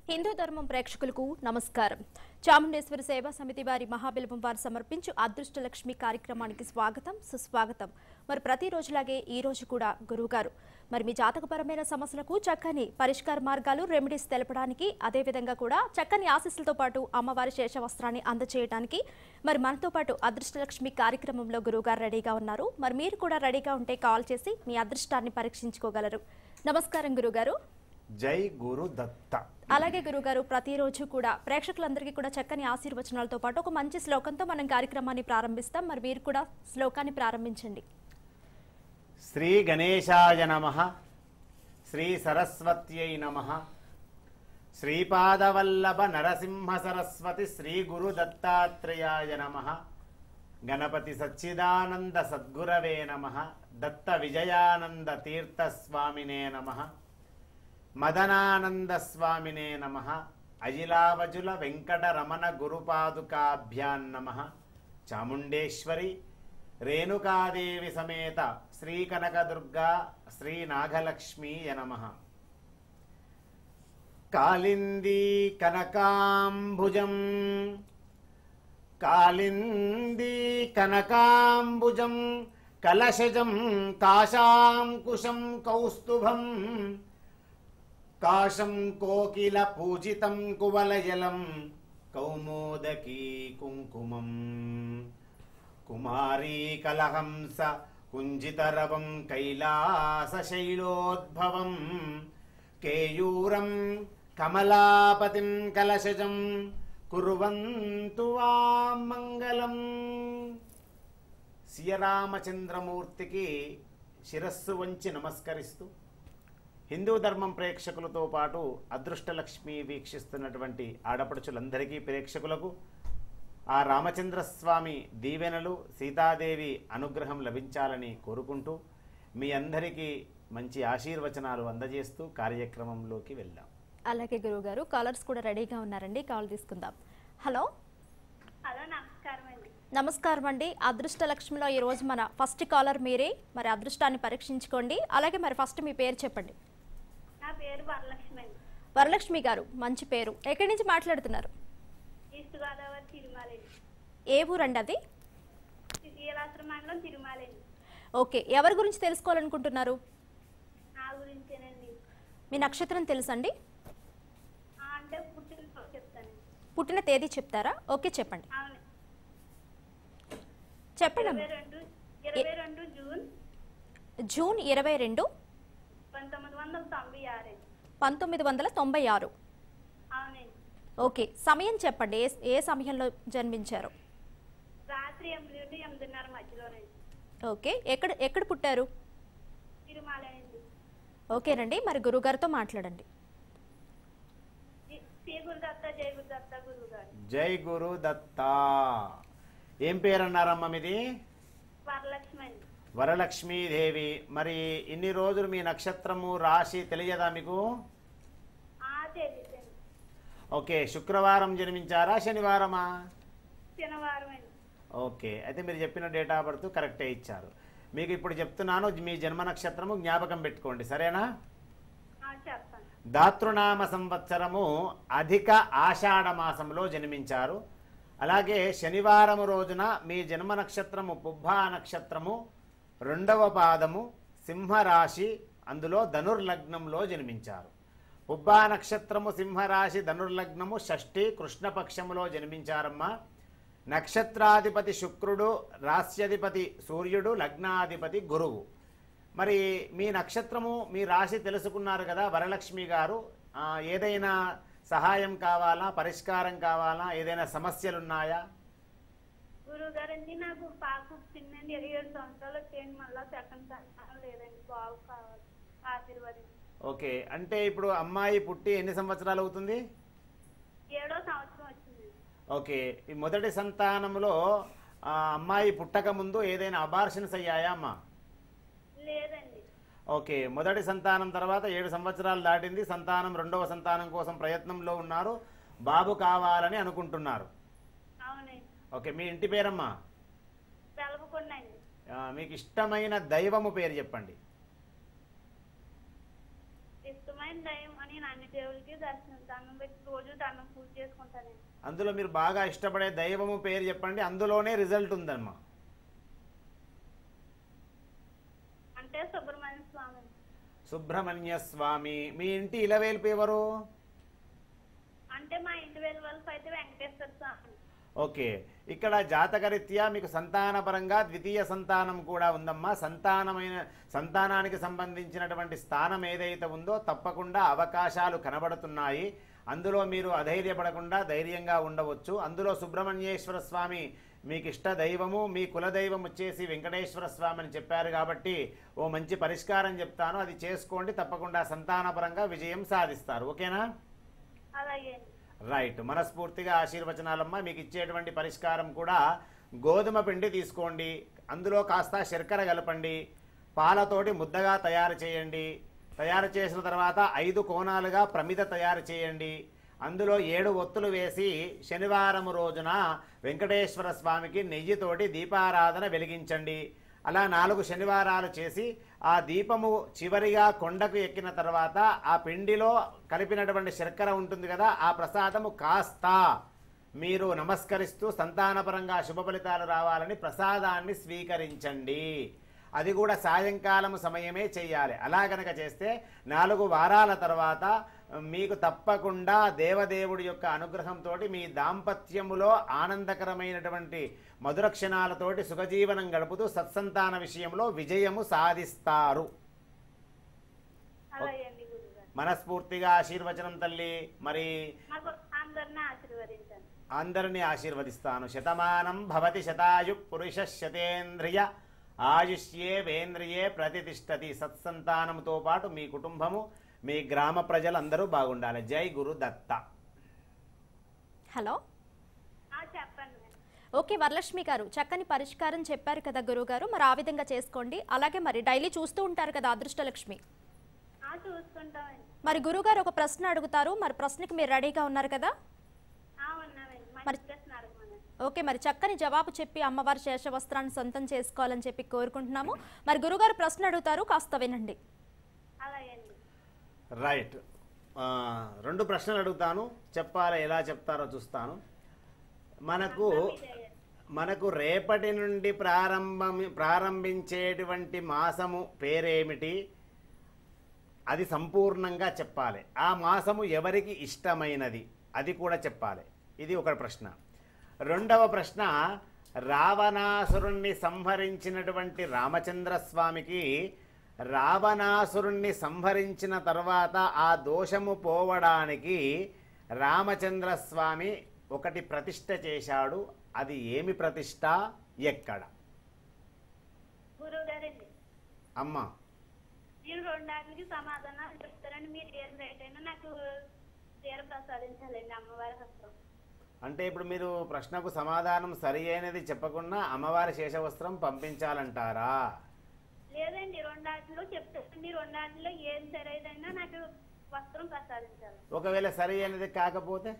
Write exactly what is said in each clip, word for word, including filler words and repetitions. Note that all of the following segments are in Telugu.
హిందూ ధర్మం ప్రేక్షకులకు నమస్కారం. చాముండేశ్వరి సేవా సమితి వారి మహాబిల్వం వారు సమర్పించు అదృష్టలక్ష్మి కార్యక్రమానికి స్వాగతం, సుస్వాగతం. మరి ప్రతి రోజులాగే ఈ రోజు కూడా గురువుగారు మరి మీ జాతకపరమైన సమస్యలకు చక్కని పరిష్కార మార్గాలు, రెమెడీస్ తెలపడానికి, అదే విధంగా కూడా చక్కని ఆశీస్సులతో పాటు అమ్మవారి శేషవస్త్రాన్ని అందజేయడానికి మరి మనతో పాటు అదృష్టలక్ష్మి కార్యక్రమంలో గురువుగారు రెడీగా ఉన్నారు. మరి మీరు కూడా రెడీగా ఉంటే కాల్ చేసి మీ అదృష్టాన్ని పరీక్షించుకోగలరు. నమస్కారం గురుగారు. జై గురు దత్త. అలాగే గురుగారు, ప్రతిరోజు కూడా ప్రేక్షకులందరికీ కూడా చక్కని ఆశీర్వచనాలతో పాటు ఒక మంచి శ్లోకంతో మనం కార్యక్రమాన్ని ప్రారంభిస్తాం. మరి మీరు కూడా శ్లోకాన్ని ప్రారంభించండి. శ్రీ గణేశాయ నమః, శ్రీ సరస్వత్యై నమః, శ్రీపాదవల్లభ నరసింహ సరస్వతి శ్రీ గురు దత్తాత్రేయాయ నమః, గణపతి సచ్చిదానంద సద్గురవే నమః, దత్త విజయానంద తీర్థ స్వామినే నమః, మదనానంద స్వామినే నమః, అజిలావజుల వెంకటరమణ గురుపాదుకాభ్యాం నమః, చాముండేశ్వరి రేణుకాదేవి సమేత శ్రీ కనకదుర్గా శ్రీ నాగలక్ష్మీయ నమః. కాళిందీ కనకాంబుజం కాళిందీ కనకాంబుజం కలశజం కాశాంకుశం కౌస్తుభం కాశం కోకిల పూజితం కువలయలం కౌమోదకీ కుంకుమం కుమారీ కలహంస కుంజితరవం కైలాసశైలోద్భవం కేయూరం కమలాపతిం కలశజం కుర్వంతు వా మంగళం. శ్రీరామచంద్రమూర్తికి శిరస్సు వంచి నమస్కరిస్తూ హిందూ ధర్మం ప్రేక్షకులతో పాటు అదృష్టలక్ష్మి వీక్షిస్తున్నటువంటి ఆడపడుచులందరికీ ప్రేక్షకులకు ఆ రామచంద్రస్వామి దీవెనలు, సీతాదేవి అనుగ్రహం లభించాలని కోరుకుంటూ మీ అందరికీ మంచి ఆశీర్వచనాలు అందజేస్తూ కార్యక్రమంలోకి వెళ్దాం. అలాగే గురువుగారు, కాలర్స్ కూడా రెడీగా ఉన్నారండి, కాల్ తీసుకుందాం. హలో హలో నమస్కారం అండి. నమస్కారం అండి. అదృష్టలక్ష్మిలో ఈ రోజు మన ఫస్ట్ కాలర్ మీరే. మరి అదృష్టాన్ని పరీక్షించుకోండి. అలాగే మరి ఫస్ట్ మీ పేరు చెప్పండి. నా పేరు వరలక్ష్మి అండి. వరలక్ష్మి గారు, మంచి పేరు. ఎక్కడి నుంచి మాట్లాడుతున్నారు? ఈస్ట్ గోదావరి తిరుమల. ఏ ఊరండి అది? శ్రీలాసర మండలం తిరుమల. ఓకే, ఎవరి గురించి తెలుసుకోవాలనుకుంటున్నారు? నా గురించేనండి. మీ నక్షత్రం తెలుసండి? అంటే పుట్టిన చెప్తానండి. పుట్టిన తేదీ చెప్తారా? ఓకే చెప్పండి. అవును, చెప్పండి. ఇరవై రెండు ఇరవై రెండు జూన్ జూన్ ఇరవై రెండు పంతొమ్మిది వందల తొంభై ఆరు. పంతొమ్మిది వందల తొంభై ఆరు. అవునండి. ఓకే, సమయం చెప్పండి. ఏ ఏ సమయంలో జన్మించారు? రాత్రి ఎనిమిది నుండి ఎనిమిదిన్నర మధ్యలోనండి. ఓకే, ఎక్కడ ఎక్కడ పుట్టారు? తిరుమల అండి. ఓకేనండి, మరి గురుగారితో మాట్లాడండి. శ్రీ గురు దత్త, జై గురు దత్త గురువు గారు. జై గురు దత్త. ఏం పేరు అన్నారమ్మ మీది? వరలక్ష్మి అండి. వరలక్ష్మీదేవి. మరి ఇన్ని రోజులు మీ నక్షత్రము రాశి తెలియదా మీకు? తెలియదండి. ఓకే, శుక్రవారం జన్మించారా, శనివారమా? శనివారం అండి. ఓకే, అయితే మీరు చెప్పిన డేట్ ఆఫ్ బర్త్ కరెక్టే ఇచ్చారు. మీకు ఇప్పుడు చెప్తున్నాను, మీ జన్మ నక్షత్రము జ్ఞాపకం పెట్టుకోండి, సరేనా? చెప్పండి. దాతృనామ సంవత్సరము అధిక ఆషాఢ మాసంలో జన్మించారు. అలాగే శనివారం రోజున మీ జన్మ నక్షత్రము పుబ్బా నక్షత్రము రెండవ పాదము సింహరాశి, అందులో ధనుర్లగ్నంలో జన్మించారు. పుబ్బా నక్షత్రము సింహరాశి ధనుర్లగ్నము షష్ఠి కృష్ణపక్షములో జన్మించారమ్మా. నక్షత్రాధిపతి శుక్రుడు, రాశ్యాధిపతి సూర్యుడు, లగ్నాధిపతి గురువు. మరి మీ నక్షత్రము మీ రాశి తెలుసుకున్నారు కదా వరలక్ష్మి గారు. ఏదైనా సహాయం కావాలా, పరిష్కారం కావాలా, ఏదైనా సమస్యలున్నాయా? గురువు గారండి, నాకు పాప పుట్టిందండి. ఇరవై ఏడు సంవత్సరాలు వచ్చేయండి. మళ్ళీ సెకండ్ సంతానం లేదండి. బాగు కావాలి, ఆశీర్వాదం. ఓకే, అంటే ఇప్పుడు అమ్మాయి పుట్టి ఎన్ని సంవత్సరాలు అవుతుంది? ఏడో సంవత్సరం వచ్చింది. ఓకే, ఈ మొదటి సంతానంలో అమ్మాయి పుట్టక ముందు ఏదైనా అబార్షన్స్ అయ్యాయా అమ్మా? లేదండి. ఓకే, మొదటి సంతానం తర్వాత ఏడు సంవత్సరాలు దాటింది. సంతానం రెండవ సంతానం కోసం ప్రయత్నంలో ఉన్నారు, బాబు కావాలని అనుకుంటున్నారు. అవునండి. ఓకే, మీ ఇంటి పేరమ్మా? తెలపకుండండి. మీకు ఇష్టమైన దైవము పేరు చెప్పండి. ఇష్టమైన ఆయన దయం అని నేను అన్ని దేవుడికి దర్శనం దండం పెట్టి రోజు దండం పూజ చేసుకుంటానండి. అందులో మీరు బాగా ఇష్టపడే దైవము పేరు చెప్పండి, అందులోనే రిజల్ట్ ఉందమ్మా. అంటే సుబ్రహ్మణ్య స్వామి. సుబ్రహ్మణ్య స్వామి. మీ ఇంటి ఇలవేల్పు ఎవరు? అంటే మా ఇంటి వెళ్ళి వాళ్ళ అయితే వెంకటేశ్వర స్వామి. ఓకే, ఇక్కడ జాతకరీత్యా మీకు సంతానపరంగా ద్వితీయ సంతానం కూడా ఉందమ్మా. సంతానమైన సంతానానికి సంబంధించినటువంటి స్థానం ఏదైతే ఉందో తప్పకుండా అవకాశాలు కనబడుతున్నాయి. అందులో మీరు అధైర్యపడకుండా ధైర్యంగా ఉండవచ్చు. అందులో సుబ్రహ్మణ్యేశ్వర స్వామి మీకు ఇష్ట దైవము, మీ కులదైవం వచ్చేసి వెంకటేశ్వర స్వామి అని చెప్పారు కాబట్టి ఓ మంచి పరిష్కారం చెప్తాను, అది చేసుకోండి. తప్పకుండా సంతానపరంగా విజయం సాధిస్తారు. ఓకేనా? అలాగే. రైట్, మనస్ఫూర్తిగా ఆశీర్వచనాలమ్మ. మీకు ఇచ్చేటువంటి పరిష్కారం కూడా గోధుమ పిండి తీసుకోండి, అందులో కాస్త శర్కర కలపండి, పాలతోటి ముద్దగా తయారు చేయండి. తయారు చేసిన తర్వాత ఐదు కోణాలుగా ప్రమిద తయారు చేయండి. అందులో ఏడు ఒత్తులు వేసి శనివారం రోజున వెంకటేశ్వర స్వామికి నెయ్యితోటి దీపారాధన వెలిగించండి. అలా నాలుగు శనివారాలు చేసి ఆ దీపము చివరిగా కొండకు ఎక్కిన తర్వాత ఆ పిండిలో కలిపినటువంటి శర్కర ఉంటుంది కదా, ఆ ప్రసాదము కాస్త మీరు నమస్కరిస్తూ సంతానపరంగా శుభ ఫలితాలు రావాలని ప్రసాదాన్ని స్వీకరించండి. అది కూడా సాయంకాలం సమయమే చేయాలి. అలా గనక చేస్తే నాలుగు వారాల తర్వాత మీకు తప్పకుండా దేవదేవుడి యొక్క అనుగ్రహంతో మీ దాంపత్యములో ఆనందకరమైనటువంటి మధుర క్షణాలతోటి సుఖజీవనం గడుపుతూ సత్సంతాన విషయంలో విజయము సాధిస్తారు. అలాగే అండి గురుగారు. మనస్ఫూర్తిగా ఆశీర్వచనం తల్లి. మరి మాకు అందరిని ఆశీర్వదించండి. అందరినీ ఆశీర్వదిస్తాను. శతమానం భవతి శతాయు పురుష శతేంద్రియ ఆయుష్యే వేంద్రియే ప్రతిష్టతి. సత్సంతానంతో పాటు మీ కుటుంబము, మీ గ్రామ ప్రజలందరూ బాగుండాలి. జై గురు దత్త. హలో, ఆ, చెప్పండి మేడం. ఓకే వరలక్ష్మి గారు, చక్కని పరిష్కారం చెప్పారు కదా గురుగారు, మరి ఆ విధంగా చేసుకోండి. అలాగే మరి డైలీ చూస్తూ ఉంటారు కదా అదృష్టలక్ష్మి? ఆ, చూసుకుంటామండి. మరి గురుగారు ఒక ప్రశ్న అడుగుతారు, మరి ప్రశ్నకి మీరు రెడీగా ఉన్నారు కదా? ఆ, ఉన్నామండి. మంచి ప్రశ్న అడగమని. ఓకే, మరి చక్కని జవాబు చెప్పి అమ్మవారి శేషవస్త్రాన్ని సొంతం చేసుకోవాలని చెప్పి కోరుకుంటున్నాము. మరి గురుగారు ప్రశ్న అడుగుతారు, కాస్త వినండి. అలాగే అండి. రైట్, రెండు ప్రశ్నలు అడుగుతాను, చెప్పాలి. ఎలా చెప్తారో చూస్తాను. మనకు మనకు రేపటి నుండి ప్రారంభం ప్రారంభించేటువంటి మాసము పేరేమిటి, అది సంపూర్ణంగా చెప్పాలి. ఆ మాసము ఎవరికి ఇష్టమైనది అది కూడా చెప్పాలి. ఇది ఒక ప్రశ్న. రెండవ ప్రశ్న, రావణాసురుణ్ణి సంహరించినటువంటి రామచంద్రస్వామికి రావణాసురుణ్ణి సంహరించిన తర్వాత ఆ దోషము పోవడానికి రామచంద్రస్వామి ఒకటి ప్రతిష్ఠ చేశాడు. అది ఏమి ప్రతిష్ఠ, ఎక్కడ? గురువు గారండి, అమ్మ నేను రెండాటికి సమాధానాలు చెప్తానండి. మీరు ఏం రైట్ అయినా నాకు తీర ప్రసాదించాలండి అమ్మవారి హస్తం. అంటే ఇప్పుడు మీరు ప్రశ్నకు సమాధానం సరి అయినది చెప్పకుండా అమ్మవారి శేషవస్త్రం పంపించాలంటారా? లేదండి, రెండాటిలో చెప్తానండి. రెండాటిలో ఏం సరైదైనా నాకు వస్త్రం ప్రసాదించాలి. ఒకవేళ సరి అయినది కాకపోతే?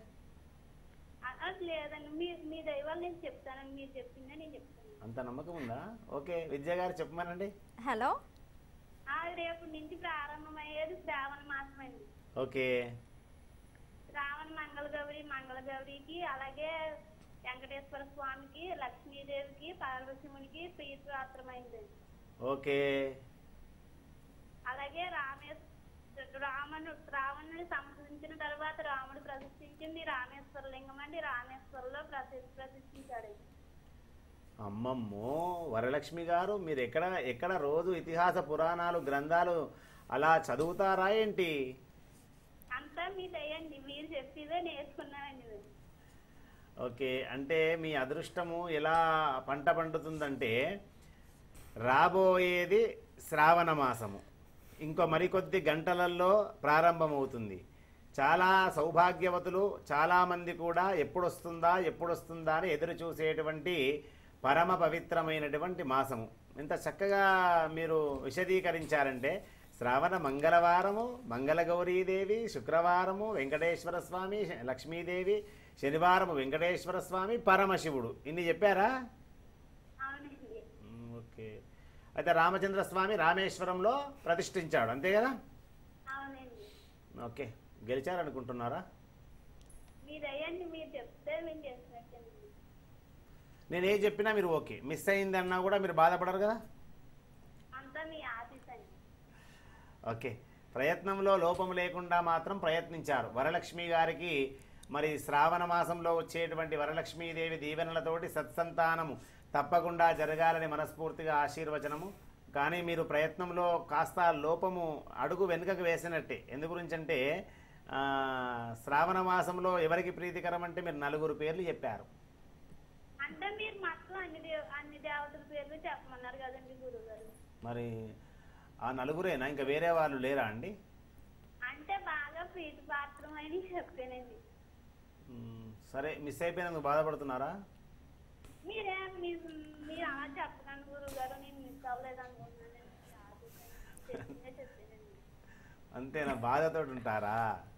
అది లేదండి, మీ మీ దైవాలు నేను చెప్తానండి. మీరు చెప్పిందే నేను చెప్తాను. అంత నమ్మకం ఉందా? ఓకే, విద్య గారు చెప్పమనండి. హలో, రేపు నుంచి ప్రారంభమయ్యేది శ్రావణ మాసం అండి. ఓకే, శ్రావణ మంగళగౌరి మంగళగౌరికి, అలాగే వెంకటేశ్వర స్వామికి, లక్ష్మీదేవికి, పార్వతీమునికి ప్రీతిపాత్రమైందండి. ఓకే, అలాగే రామేశ్వర రాముడు రావణుని సంహరించిన తర్వాత రాముడు ప్రతిష్ఠించింది రామేశ్వర లింగం అండి. రామేశ్వరంలో ప్రతి ప్రతిష్ఠించాడు. అమ్మమ్మో వరలక్ష్మి గారు, మీరు ఎక్కడ ఎక్కడ రోజు ఇతిహాస పురాణాలు గ్రంథాలు అలా చదువుతారా ఏంటి? అంతా మీ దయండి, మీరు చెప్పేదే నేర్చుకున్నామండి మేము. ఓకే, అంటే మీ అదృష్టము ఎలా పంట పండుతుందంటే రాబోయేది శ్రావణ మాసము, ఇంకో మరికొద్ది గంటలలో ప్రారంభమవుతుంది. చాలా సౌభాగ్యవతులు చాలామంది కూడా ఎప్పుడొస్తుందా ఎప్పుడొస్తుందా అని ఎదురు చూసేటువంటి పరమ పవిత్రమైనటువంటి మాసము. ఇంత చక్కగా మీరు విశదీకరించారంటే శ్రావణ మంగళవారము మంగళగౌరీదేవి, శుక్రవారము వెంకటేశ్వర స్వామి లక్ష్మీదేవి, శనివారము వెంకటేశ్వర స్వామి పరమశివుడు, ఇన్ని చెప్పారా? అవునండి. ఓకే, అయితే రామచంద్ర స్వామి రామేశ్వరంలో ప్రతిష్ఠించాడు, అంతే కదా? అవునండి. ఓకే, గెలిచారనుకుంటున్నారా? మీరయ్యండి, మీరు చెప్తే మేము చేసినట్టేనండి. నేను ఏం చెప్పినా మీరు ఓకే, మిస్ అయిందన్నా కూడా మీరు బాధపడరు కదా? అంతా మీ ఆశీస్ అండి. ఓకే, ప్రయత్నంలో లోపం లేకుండా మాత్రం ప్రయత్నించారు. వరలక్ష్మి గారికి మరి శ్రావణ మాసంలో వచ్చేటువంటి వరలక్ష్మీదేవి దీవెనలతోటి సత్సంతానము తప్పకుండా జరగాలని మనస్ఫూర్తిగా ఆశీర్వచనము. కానీ మీరు ప్రయత్నంలో కాస్త లోపము అడుగు వెనుకకు వేసినట్టే. ఎందు గురించి అంటే శ్రావణ మాసంలో ఎవరికి ప్రీతికరం అంటే మీరు నలుగురు పేర్లు చెప్పారు. అంటే మీరు మొత్తం అన్ని దేవ అన్ని దేవతల పేర్లు చెప్పమన్నారు కదండి గురుగారు. మరి ఆ నలుగురేనా, ఇంకా వేరే వాళ్ళు లేరా అండి? అంటే బాగా ప్రీతి పాత్రం అని చెప్పానండి. సరే, మిస్ అయిపోయినందుకు బాధపడుతున్నారా? మీరే మీరు మీరు అలా చెప్పకండి గురుగారు, నేను మిస్ అవ్వలేదు అనుకుంటున్నాను. చెప్పానండి. అంతేనా, బాధతో ఉంటారా?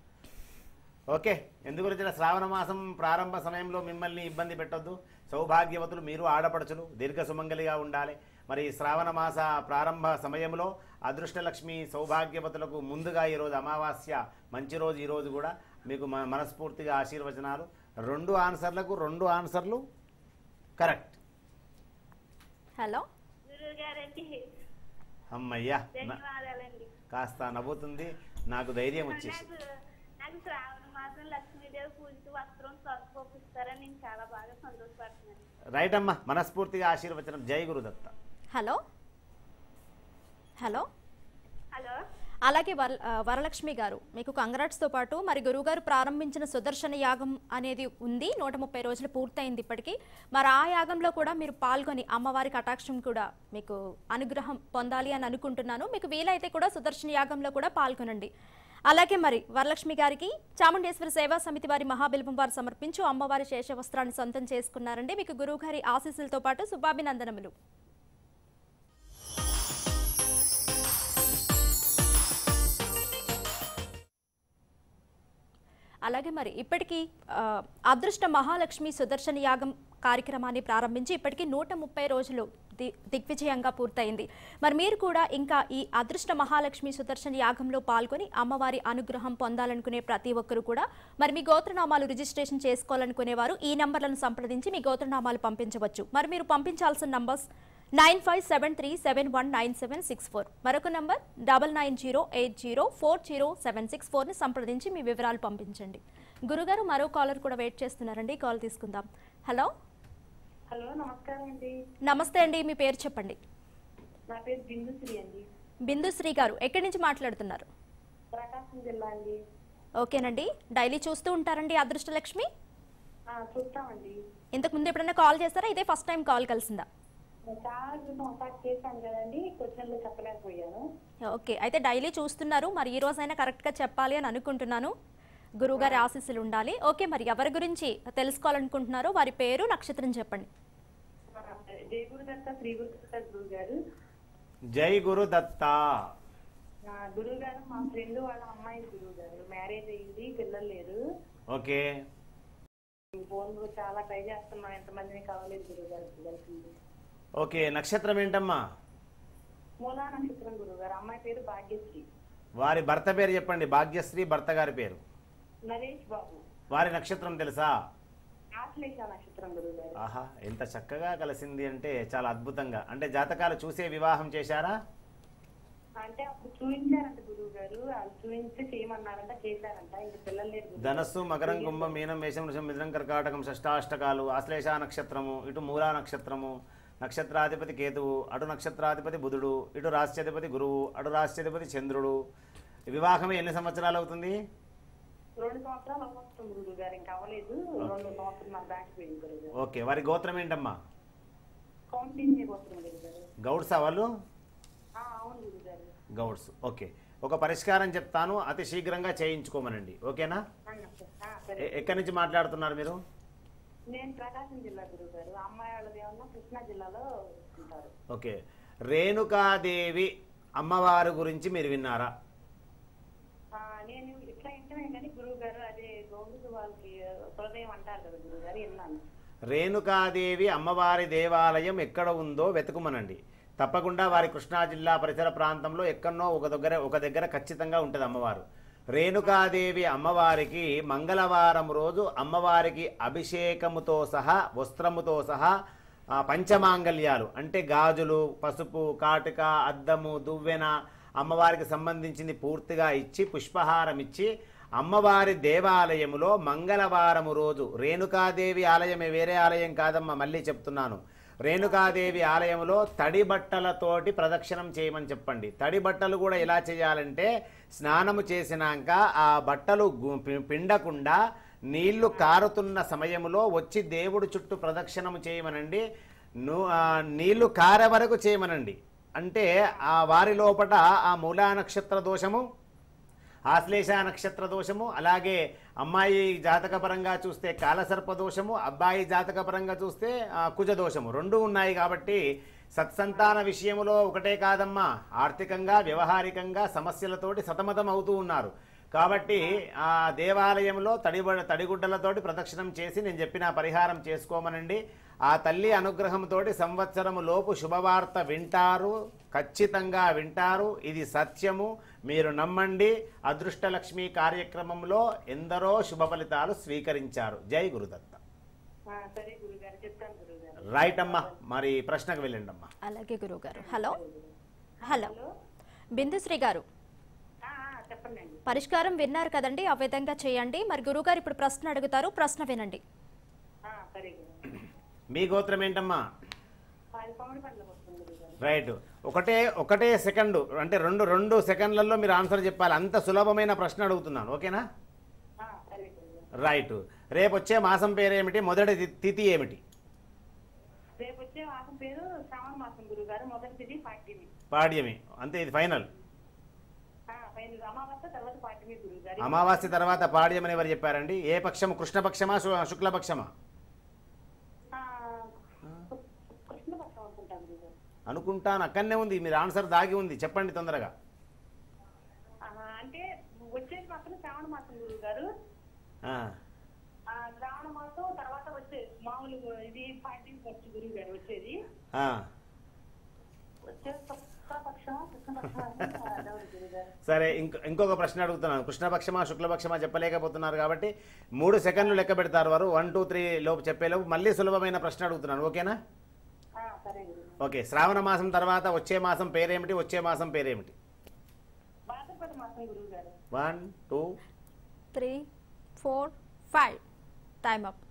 ఓకే, ఎందు గురించిన శ్రావణ మాసం ప్రారంభ సమయంలో మిమ్మల్ని ఇబ్బంది పెట్టొద్దు. సౌభాగ్యవతులు మీరు, ఆడపడుచులు దీర్ఘ సుమంగలిగా ఉండాలి. మరి శ్రావణ మాస ప్రారంభ సమయంలో అదృష్టలక్ష్మి సౌభాగ్యవతులకు ముందుగా ఈరోజు అమావాస్య, మంచి రోజు ఈరోజు కూడా. మీకు మనస్ఫూర్తిగా ఆశీర్వచనాలు. రెండు ఆన్సర్లకు రెండు ఆన్సర్లు కరెక్ట్. హలో గురుగారండి, అమ్మయ్యా, ధన్యవాదాలండి. కాస్త నవ్వుతుంది, నాకు ధైర్యం వచ్చేసి. నాకు శ్రావణ మాసం లక్ష్మీదేవి పూజకి వస్త్రం తొలగిపోపిస్తారని నేను చాలా బాగా సంతోషపడుతున్నాను. రైట్ అమ్మా, మనస్ఫూర్తిగా ఆశీర్వచనం. జై గురుదత్త. హలో హలో హలో అలాగే వర వరలక్ష్మి గారు, మీకు కంగ్రాట్స్తో పాటు మరి గురువుగారు ప్రారంభించిన సుదర్శన యాగం అనేది ఉంది. నూట ముప్పై రోజులు పూర్తయింది ఇప్పటికీ. మరి ఆ యాగంలో కూడా మీరు పాల్గొని అమ్మవారి కటాక్షం కూడా మీకు అనుగ్రహం పొందాలి అని అనుకుంటున్నాను. మీకు వీలైతే కూడా సుదర్శన యాగంలో కూడా పాల్గొనండి. అలాగే మరి వరలక్ష్మి గారికి చాముండేశ్వరి సేవా సమితి వారి మహాబిల్వం వారు సమర్పించు అమ్మవారి శేష వస్త్రాన్ని సొంతం చేసుకున్నారండి. మీకు గురువు గారి ఆశీస్సులతో పాటు శుభాభినందనములు. అలాగే మరి ఇప్పటికీ అదృష్ట మహాలక్ష్మి సుదర్శన యాగం కార్యక్రమాన్ని ప్రారంభించి ఇప్పటికీ నూట ముప్పై రోజులు ది దిగ్విజయంగా పూర్తయింది. మరి మీరు కూడా ఇంకా ఈ అదృష్ట మహాలక్ష్మి సుదర్శన యాగంలో పాల్గొని అమ్మవారి అనుగ్రహం పొందాలనుకునే ప్రతి ఒక్కరు కూడా మరి మీ గోత్రనామాలు రిజిస్ట్రేషన్ చేసుకోవాలనుకునేవారు ఈ నంబర్లను సంప్రదించి మీ గోత్రనామాలు పంపించవచ్చు. మరి మీరు పంపించాల్సిన numbers nine five seven three seven one nine seven six four, మరొక number double nine zero eight zero four zero seven six ఫోర్ని సంప్రదించి మీ వివరాలు పంపించండి. గురుగారు మరో కాలర్ కూడా వెయిట్ చేస్తున్నారండి, కాల్ తీసుకుందాం. హలో హలో నమస్కారం అండి. నమస్తే అండి, మీ పేరు చెప్పండి. నా పేరు బిందుశ్రీ అండి. బిందుశ్రీ గారు, ఎక్కడి నుంచి మాట్లాడుతున్నారు? ప్రకాశం జిల్లా అండి. ఓకేనండి, డైలీ చూస్తూ ఉంటారండి అదృష్టలక్ష్మి? చూస్తామండి. ఇంతకు ముందు ఎప్పుడైనా కాల్ చేస్తారా, ఇదే ఫస్ట్ టైం కాల్ కలిసిందా? చాలా ఒకసారి చేశాను కదండి, క్వశ్చన్లు చెప్పలేకపోయాను. ఓకే, అయితే డైలీ చూస్తున్నారు. మరి ఈ రోజైనా కరెక్ట్గా చెప్పాలి అని అనుకుంటున్నాను. గురువుగారి ఆశీస్సులు ఉండాలి. ఓకే, మరి ఎవరి గురించి తెలుసుకోవాలనుకుంటున్నారో వారి పేరు నక్షత్రం చెప్పండి. జై గురుదత్త, శ్రీ గురుదత్త గురువు గారు. జై గురుదత్త. గురువు గారు, మా ఫ్రెండ్ వాళ్ళ అమ్మాయి గురువు గారు, మ్యారేజ్ అయ్యింది, పిల్లలు లేరు. ఓకే, ఫోన్ చాలా ట్రై చేస్తున్నాం, ఎంతమందిని కావలేదు గురువు గారు పిల్లలకి. ఓకే, నక్షత్రం ఏంటమ్మా? మూలా నక్షత్రం గురువు గారు. అమ్మాయి పేరు భాగ్యశ్రీ. వారి భర్త పేరు చెప్పండి. భాగ్యశ్రీ భర్త గారి పేరు? నరేష్ బాబు. వారి నక్షత్రం తెలుసా? ఆశ్లేష నక్షత్రం గురువు గారు. ఆహా, ఎంత చక్కగా కలిసింది అంటే చాలా అద్భుతంగా. అంటే జాతకాలు చూసే వివాహం చేశారా? అంటే అప్పుడు చూపించారంట గురువు గారు, వాళ్ళు చూపించి చేయమన్నారంట, చేశారంట. ఇంక పిల్లలు లేదు. ధనస్సు, మకరం, కుంభం, మీనం, మేషం, వృషం, మిథునం, కర్కాటకం షష్టాష్టకాలు, ఆశ్లేష నక్షత్రము, ఇటు మూలా నక్షత్రము, నక్షత్రాధిపతి కేతువు, అటు నక్షత్రాధిపతి బుధుడు, ఇటు రాష్ట్రాధిపతి గురువు, అటు రాష్ట్రాధిపతి చంద్రుడు. వివాహం ఎన్ని సంవత్సరాలు అవుతుంది? రెండు సంవత్సరాలు అవుతుంది గురువు గారు, ఇంకా అవ్వలేదు. రెండు సంవత్సరాలు దాటిపోయింది గురువు గారు. ఓకే, వారి గోత్రం ఏంటమ్మా? కౌంటింగ్ గోత్రం గురువు గారు. గౌడ్సా వాళ్ళు? అవును గురువు గారు. గౌడ్స్. ఓకే, ఒక పరిష్కారం చెప్తాను, అతి శీఘ్రంగా చేయించుకోమనండి. ఓకేనా? ఎక్కడి నుంచి మాట్లాడుతున్నారు మీరు? నేను ప్రకాశం జిల్లా గురువు గారు. అమ్మాయి వాళ్ళది ఏమన్నా కృష్ణా జిల్లాలో ఉంటారు. ఓకే, రేణుకాదేవి అమ్మవారి గురించి మీరు విన్నారా? నేను ఇట్లా ఇంటనే కానీ గురువు గారు, అదే గౌడు వాళ్ళకి హృదయం అంటారు కదా గురువు గారు, విన్నాను. రేణుకాదేవి అమ్మవారి దేవాలయం ఎక్కడ ఉందో వెతుకుమనండి. తప్పకుండా వారి కృష్ణా జిల్లా పరిసర ప్రాంతంలో ఎక్కడనో ఒక దగ్గర ఒక దగ్గర ఖచ్చితంగా ఉంటుంది అమ్మవారు. రేణుకాదేవి అమ్మవారికి మంగళవారం రోజు అమ్మవారికి అభిషేకముతో సహా వస్త్రముతో సహా ఆ, పంచమాంగల్యాలు అంటే గాజులు, పసుపు, కాటుక, అద్దము, దువ్వెన అమ్మవారికి సంబంధించింది పూర్తిగా ఇచ్చి పుష్పహారం ఇచ్చి అమ్మవారి దేవాలయములో మంగళవారము రోజు, రేణుకాదేవి ఆలయమే, వేరే ఆలయం కాదమ్మా, మళ్ళీ చెప్తున్నాను, రేణుకాదేవి ఆలయంలో తడి బట్టలతోటి ప్రదక్షిణం చేయమని చెప్పండి. తడి బట్టలు కూడా ఎలా చేయాలంటే స్నానము చేసినాక ఆ బట్టలు గు- పి- పిండకుండా నీళ్లు కారుతున్న సమయంలో వచ్చి దేవుడు చుట్టూ ప్రదక్షిణము చేయమనండి. ను ఆ, నీళ్లు కారే వరకు చేయమనండి. అంటే ఆ వారి లోపట ఆ మూలా నక్షత్ర దోషము, ఆశ్లేష నక్షత్ర దోషము, అలాగే అమ్మాయి జాతకపరంగా చూస్తే కాలసర్ప దోషము, అబ్బాయి జాతకపరంగా చూస్తే ఆ, కుజ దోషము రెండు ఉన్నాయి. కాబట్టి సత్సంతాన విషయంలో ఒకటే కాదమ్మా, ఆర్థికంగా వ్యవహారికంగా సమస్యలతోటి సతమతం అవుతూ ఉన్నారు. కాబట్టి ఆ దేవాలయంలో తడిబ తడిగుడ్డలతోటి ప్రదక్షిణం చేసి నేను చెప్పిన పరిహారం చేసుకోమనండి. ఆ తల్లి అనుగ్రహంతో సంవత్సరము లోపు శుభవార్త వింటారు, ఖచ్చితంగా వింటారు. ఇది సత్యము, మీరు నమ్మండి. అదృష్టలక్ష్మి కార్యక్రమంలో ఎందరో శుభ ఫలితాలు స్వీకరించారు. జై గురుదత్త. ఆ, సరే గురుగారు, చెప్తాను గురుగారు. రైట్ అమ్మా, మరి ప్రశ్నకు వెళ్ళండి అమ్మా. అలాగే గురువుగారు. హలో హలో బిందుశ్రీ గారు, ఆ, ఆ, చెప్పండి అండి. పరిష్కారం విన్నారు కదండి, ఆ విధంగా చేయండి. మరి గురువుగారు ఇప్పుడు ప్రశ్న అడుగుతారు, ప్రశ్న వినండి. ఆ, సరే గురుగారు. మీ గోత్రం ఏంటమ్మా? అది పౌడి పండ్లకు వస్తుంది గురుగారు. రైట్. ఒకటే ఒకటే సెకండ్ అంటే రెండు రెండు సెకండ్లలో మీరు ఆన్సర్ చెప్పాలి. అంత సులభమైన ప్రశ్న అడుగుతున్నాను, ఓకేనా? ఆ, సరే గురుగారు. రైట్. రేపు వచ్చే మాసం పేరేమిటి? మొదటి తి- తిథి ఏమిటి? రేపు వచ్చే మాసం పేరు శ్రావణ మాసం గురుగారు. మొదటి తిథి పాడ్యమి. పాడ్యమి. అంతే, ఇది ఫైనల్. ఆ, పైన అమావాస్య తర్వాత పాడ్యమి గురుగారు. అమావాస్య తర్వాత పాడ్యం అని ఎవరు చెప్పారండి? ఏ పక్షము? కృష్ణపక్షమా శు- శుక్లపక్షమా? ఆ, కృష్ణపక్షం అనుకుంటాను గురుగారు. అనుకుంటాను, అక్కడనే ఉంది, మీరు ఆన్సర్ దాగి ఉంది, చెప్పండి తొందరగా. ఆ, అంటే వచ్చేది మాత్రం శ్రావణ మాసం గురుగారు. ఆ, ఆ, శ్రావణ మాసం తర్వాత వచ్చే మామూలు ఇది పాడ్యమి వచ్చి గురుగారు వచ్చేది. ఆ. వచ్చేది శుక్లపక్షం కృష్ణపక్షం అని అడగదు గురుగారు. సరే, ఇంకో ఇంకొక ప్రశ్న అడుగుతున్నాను. కృష్ణపక్షమా శుక్లపక్షమా చెప్పలేకపోతున్నారు కాబట్టి మూడు సెకండ్లు లెక్క పెడతారు వారు. వన్ టూ త్రీ లోపు చెప్పేలోపు మళ్ళీ సులభమైన ప్రశ్న అడుగుతున్నాను, ఓకేనా? ఆ, సరే గురుగారు. ఓకే. శ్రావణ మాసం తర్వాత వచ్చే మాసం పేరేమిటి? వచ్చే మాసం పేరేమిటి? భాద్రపద మాసం గురుగారు. One two three four five time up.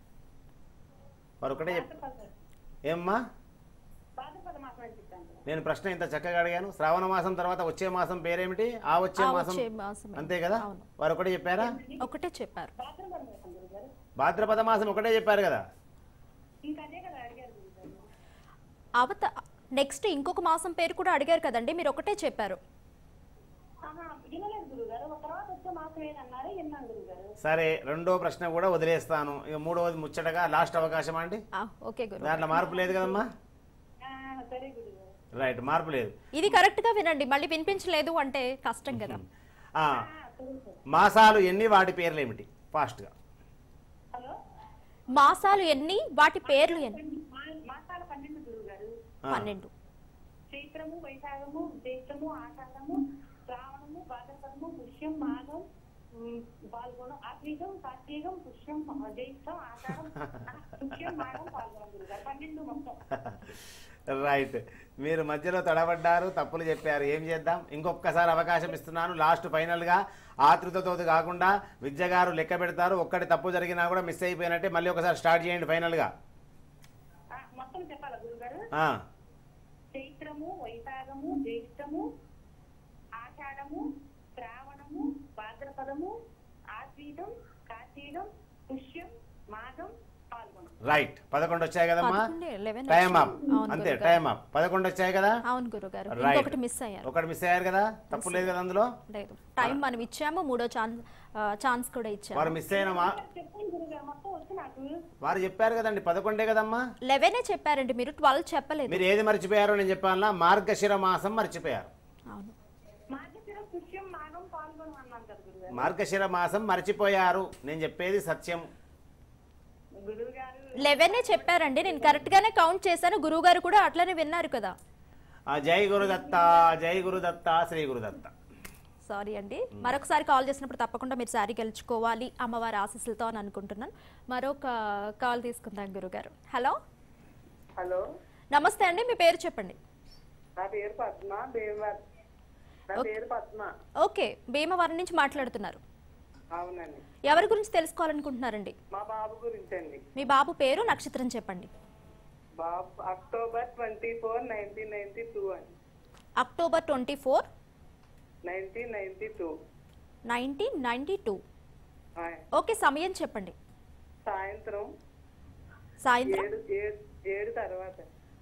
వారు ఒకటే చెప్ప భాద్రపద ఏమ్మా? భాద్రపద మాసం అని చెప్పాను కదా. నేను ప్రశ్న ఇంత చక్కగా అడిగాను. శ్రావణ మాసం తర్వాత వచ్చే మాసం పేరేమిటి? ఆ వచ్చే ఆ మాసం వచ్చే మాసమే. అంతే కదా? అవును. వారు ఒకటే చెప్పారా? ఒకటే చెప్పారు. భాద్రపద మాసం గురుగారు. భాద్రపద మాసం ఒకటే చెప్పారు కదా? ఇంకా అదే కదా అడిగారు గురుగారు. అవత నెక్స్ట్ ఇంకొక మాసం పేరు కూడా అడిగారు కదండి, మీరు ఒకటే చెప్పారు. ఆహా, వినలేదు గురుగారు. ఒక తర్వాత వచ్చే మాసం ఏదన్నారు విన్నాను గురుగారు. సరే, రెండో ప్రశ్న కూడా వదిలేస్తాను. ఇక మూడవది ముచ్చటగా లాస్ట్ అవకాశం అండి. ఆ, ఓకే గురు. దాంట్లో మార్పు లేదు కదమ్మా? ఆ, సరే గురుగారు. రైట్, మార్పు లేదు. ఇది కరెక్ట్ గా వినండి, మళ్ళీ వినిపించలేదు అంటే కష్టం కదా. ఆ, ఆ, సరే సార్. మాసాలు ఎన్ని? వాటి పేర్లు ఏమిటి? ఫాస్ట్గా. హలో, మాసాలు ఎన్ని? వాటి పేర్లు ఎన్ని? మా- మాసాల పన్నెండు గురుగారు. ఆ, పన్నెండు. చైత్రము, వైశాఖము, జ్యేష్ఠము, ఆషాఢము, శ్రావణము, భాద్రపదము, పుష్యం, మాఘం, ఉమ్, పాల్గొనం, ఆశ్వీజం, కార్తీకం, పుష్యం, జ్యేష్ఠం, ఆషాఢం, పుష్యం, మాఘం, పాల్గొనం గురుగారు. పన్నెండు మొత్తం. రైట్. మీరు మధ్యలో తడబడ్డారు, తప్పులు చెప్పారు. ఏం చేద్దాం? ఇంకొకసారి అవకాశం ఇస్తున్నాను. లాస్ట్ ఫైనల్గా ఆతృతతో కాకుండా విద్య గారు లెక్క పెడతారు. ఒక్కటి తప్పు జరిగినా కూడా మిస్ అయిపోయినట్టే. మళ్ళీ ఒకసారి స్టార్ట్ చేయండి ఫైనల్గా. ఆ, మొత్తం చెప్పాలా గురుగారు? ఆ, చైత్రము, వైశాఖము, జ్యేష్ఠము, ఆషాఢము, శ్రావణము, భాద్రపదము, ఆశ్వీజం, కార్తీకం, పుష్యం, మాఘం, పాల్గొనం. రైట్. పదకొండు వచ్చాయి కదమ్మా? పదకొండు, eleven టైం అప్. అవును అంతే, గురుగారు. Time up. పదకొండు వచ్చాయి కదా? అవును గురుగారు, రైట్. ఇంకొకటి మిస్ అయ్యారు. ఒకటి మిస్ అయ్యారు కదా? తప్పు లేదు కదా అందులో? లేదు, టైం మనం ఇచ్చాము, మూడో ఛాన్స్ ఛాన్స్ కూడా ఇచ్చాము. వారు మిస్ అయిన మా చెప్పండి గురుగారు, మొత్తం వచ్చి నాకు. వారు చెప్పారు కదండి పదకొండే కదమ్మా? లెవెనే చెప్పారండి మీరు, ట్వెల్వ్ చెప్పలేదు. మీరు ఏది మర్చిపోయారో నేను చెప్పాలా? మార్గశిర మాసం మర్చిపోయారు. అవును. మార్గశిర, పుష్యం, మాఘం, పాల్గొనం అన్నాను కదా గురుగారు. మార్గశిర మాసం మర్చిపోయారు. నేను చెప్పేది సత్యం. గురువు గారు లెవెనే చెప్పారండి, నేను కరెక్ట్ గానే కౌంట్ చేశాను. గురువు గారు కూడా అట్లనే విన్నారు కదా. ఆ, జై గురుదత్త, జై గురుదత్త, శ్రీ గురుదత్త. సారీ అండి. మరొకసారి కాల్ చేసినప్పుడు తప్పకుండా మీరు శారీ గెలుచుకోవాలి అమ్మవారి ఆశీస్సులతో అని అనుకుంటున్నాను. మరొక కాల్ తీసుకుందాం గురుగారు. హలో హలో నమస్తే అండి, మీ పేరు చెప్పండి. నా పేరు పద్మ. భీమవరం. నా పేరు పద్మ. ఓకే, భీమవరం నుంచి మాట్లాడుతున్నారు. అవునండి. ఎవరి గురించి తెలుసుకోవాలనుకుంటున్నారండి? మా బాబు గురించి అండి. మీ బాబు పేరు నక్షత్రం చెప్పండి. బాబు October twenty four nineteen ninety two అండి. October twenty four nineteen ninety two. Nineteen ninety two. Okay, సమయం చెప్పండి. సాయంత్రం సాయంత్రం ఏడు ఏడు ఏడు తర్వాత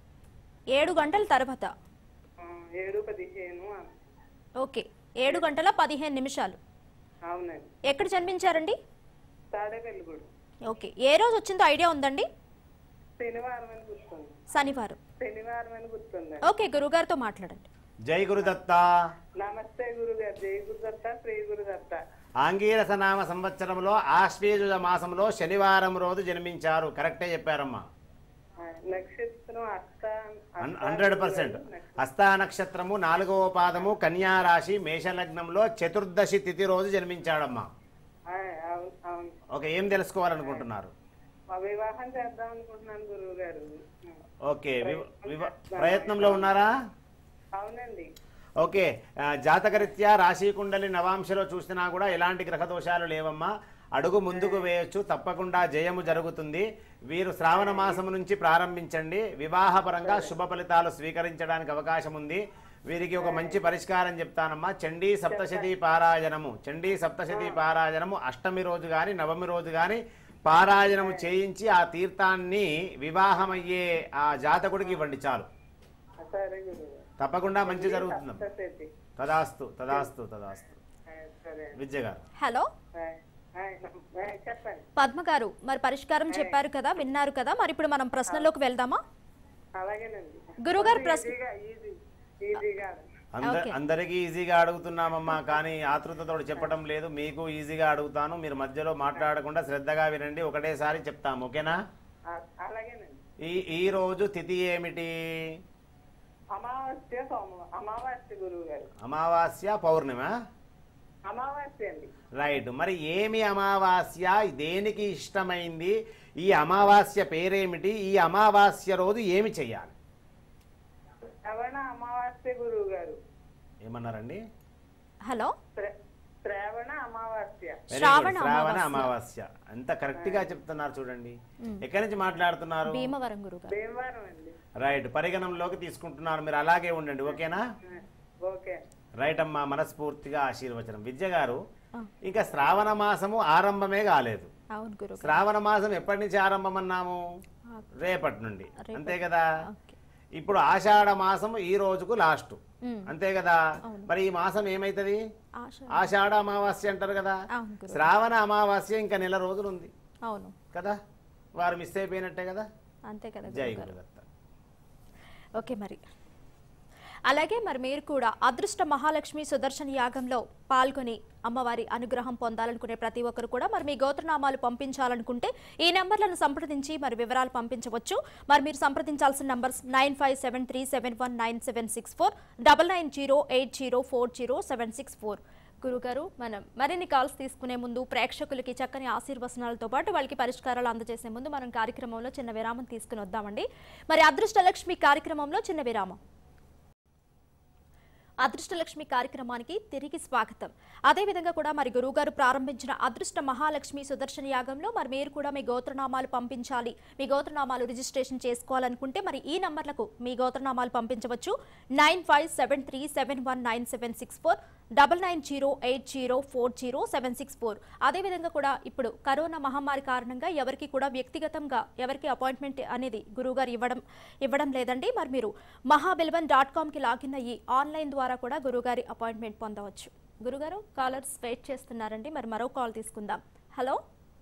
ఏడు గంటల తర్వాత. ఆ, ఏడు పదిహేను అని. ఓకే, ఏడు గంటల పదిహేను నిమిషాలు. అవునండి. ఎక్కడ జన్మించారండి? తాడేపల్లిగూడు. ఓకే, ఏ రోజు వచ్చిందో ఐడియా ఉందండి? శనివారం అని గుర్తుంది. శనివారం. శనివారం అని గుర్తుంది. ఓకే, గురుగారితో మాట్లాడండి. జై గురుదత్త. నమస్తే గురుగారు. జై గురుదత్త. శ్రీ గురుదత్త. ఆంగీరస నామ సంవత్సరంలో ఆశ్వేజుజ మాసంలో శనివారం రోజు జన్మించారు. కరెక్టే చెప్పారమ్మా. ఆ, నక్షత్రం అస్త హండ్రెడ్ పర్సెంట్. హస్తా నక్షత్రము నాలుగవ పాదము కన్యా రాశి మేషలగ్నంలో చతుర్దశి తిథి రోజు జన్మించాడమ్మా. ఆ, అవును అవును. ఓకే, ఏం తెలుసుకోవాలనుకుంటున్నారు? మా వివాహం చేద్దాం అనుకుంటున్నాను గురువు గారు. ఓకే, వివ- వివ- ప్రయత్నంలో ఉన్నారా? అవునండి. ఓకే, ఆ, జాతకరీత్యా రాశి కుండలి నవాంశలో చూసినా కూడా ఎలాంటి గ్రహ దోషాలు లేవమ్మా. అడుగు ముందుకు వేయొచ్చు, తప్పకుండా జయము జరుగుతుంది. వీరు శ్రావణ మాసం నుంచి ప్రారంభించండి. వివాహపరంగా శుభ ఫలితాలు స్వీకరించడానికి అవకాశం ఉంది. వీరికి ఒక మంచి పరిష్కారం చెప్తానమ్మా. చండీ సప్తశతి పారాయణము చండీ సప్తశతి పారాయణము అష్టమి రోజు కానీ నవమి రోజు కానీ పారాయణము చేయించి ఆ తీర్థాన్ని వివాహమయ్యే ఆ జాతకుడికి ఇవ్వండి చాలు. సరే గురువు. తప్పకుండా మంచి జరుగుతుంది. సప్తశతి. తదాస్తు తదాస్తు తదాస్తు. ఆ, సరే. విద్య గారు. హలో ఆ, ఆ, ఆ, చెప్పండి. పద్మ గారు, మరి పరిష్కారం చెప్పారు కదా, విన్నారు కదా, మరి ఇప్పుడు మనం ప్రశ్నలోకి వెళ్దామా? అలాగేనండి. గురుగారు ప్రశ్న ఈజీగా ఈజీ ఈజీగా అంద ఓకే. అందరికీ ఈజీగా అడుగుతున్నామమ్మా, కానీ ఆతృతతో చెప్పడం లేదు. మీకు ఈజీగా అడుగుతాను, మీరు మధ్యలో మాట్లాడకుండా శ్రద్ధగా వినండి. ఒకటేసారి చెప్తాము, ఓకేనా? ఆ, అలాగేనండి. ఈ ఈ రోజు తిథి ఏమిటి? అమావాస్య సోమ అమావాస్య గురువు గారు. అమావాస్య పౌర్ణిమ. అమావాస్య అండి. రైట్. మరి ఏమి అమావాస్య, దేనికి ఇష్టమైంది, ఈ అమావాస్య పేరేమిటి, ఈ అమావాస్య రోజు ఏమి చెయ్యాలి? శ్రవణ అమావాస్య గురువు గారు. ఏమన్నారండి? హలో శ్ర- శ్రావణ అమావాస్య. Very good. శ్రావణ శ్రావణ అమావాస్య. అమావాస్య. ఎంత కరెక్ట్ గా చెప్తున్నారు చూడండి. ఎక్కడి నుంచి మాట్లాడుతున్నారు? భీమవరం గురుగారు. భీమవరం అండి. రైట్, పరిగణంలోకి తీసుకుంటున్నారు. మీరు అలాగే ఉండండి, ఓకేనా? ఆ, ఓకే. రైట్ అమ్మా, మనస్ఫూర్తిగా ఆశీర్వచనం. విద్య గారు, ఆ. ఇంకా శ్రావణ మాసము ఆరంభమే కాలేదు. అవును గురుగారు. శ్రావణ మాసం ఎప్పటి నుంచి ఆరంభం అన్నాము? ఆ, రేపటి నుండి, రేపటి. అంతే కదా? ఓకే. ఇప్పుడు ఆషాఢ మాసం ఈ రోజుకు లాస్ట్, ఉమ్. అంతే కదా? అవును. మరి ఈ మాసం ఏమైతుంది? ఆశ. ఆషాఢ అమావాస్య అంటారు కదా. అవును గురుగారు. శ్రావణ అమావాస్య ఇంకా నెల రోజులు ఉంది అవును, కదా, వారు మిస్ అయిపోయినట్టే కదా. అంతే కదా జై గురుగారు. గురుదత్త. ఓకే, మరి అలాగే మరి మీరు కూడా అదృష్ట మహాలక్ష్మి సుదర్శన యాగంలో పాల్గొని అమ్మవారి అనుగ్రహం పొందాలనుకునే ప్రతి ఒక్కరు కూడా మరి మీ గోత్రనామాలు పంపించాలనుకుంటే ఈ నెంబర్లను సంప్రదించి మరి వివరాలు పంపించవచ్చు. మరి మీరు సంప్రదించాల్సిన numbers nine five seven three seven one nine seven six four double nine zero eight zero four zero seven six four. గురుగారు, మనం మరిన్ని కాల్స్ తీసుకునే ముందు ప్రేక్షకులకి చక్కని ఆశీర్వచనాలతో పాటు వాళ్ళకి పరిష్కారాలు అందజేసే ముందు మనం కార్యక్రమంలో చిన్న విరామం తీసుకుని వద్దామండి. మరి అదృష్టలక్ష్మి కార్యక్రమంలో చిన్న విరామం. అదృష్టలక్ష్మి కార్యక్రమానికి తిరిగి స్వాగతం. అదేవిధంగా కూడా మరి గురువుగారు ప్రారంభించిన అదృష్ట మహాలక్ష్మి సుదర్శన యాగంలో మరి మీరు కూడా మీ గోత్రనామాలు పంపించాలి, మీ గోత్రనామాలు రిజిస్ట్రేషన్ చేసుకోవాలనుకుంటే మరి ఈ నంబర్లకు మీ గోత్రనామాలు పంపించవచ్చు. Nine five seven three seven one nine seven six four double nine zero eight zero four zero seven six four. అదేవిధంగా కూడా ఇప్పుడు కరోనా మహమ్మారి కారణంగా ఎవరికి కూడా వ్యక్తిగతంగా ఎవరికి అపాయింట్మెంట్ అనేది గురువుగారు ఇవ్వడం ఇవ్వడం లేదండి. మరి మీరు మహాబిల్వన్ డాట్ కామ్కి లాగిన్ అయ్యి ఆన్లైన్ ద్వారా కూడా గురుగారి అపాయింట్మెంట్ పొందవచ్చు. గురుగారు, కాలర్స్ వెయిట్ చేస్తున్నారండి. మరి మరో కాల్ తీసుకుందాం. హలో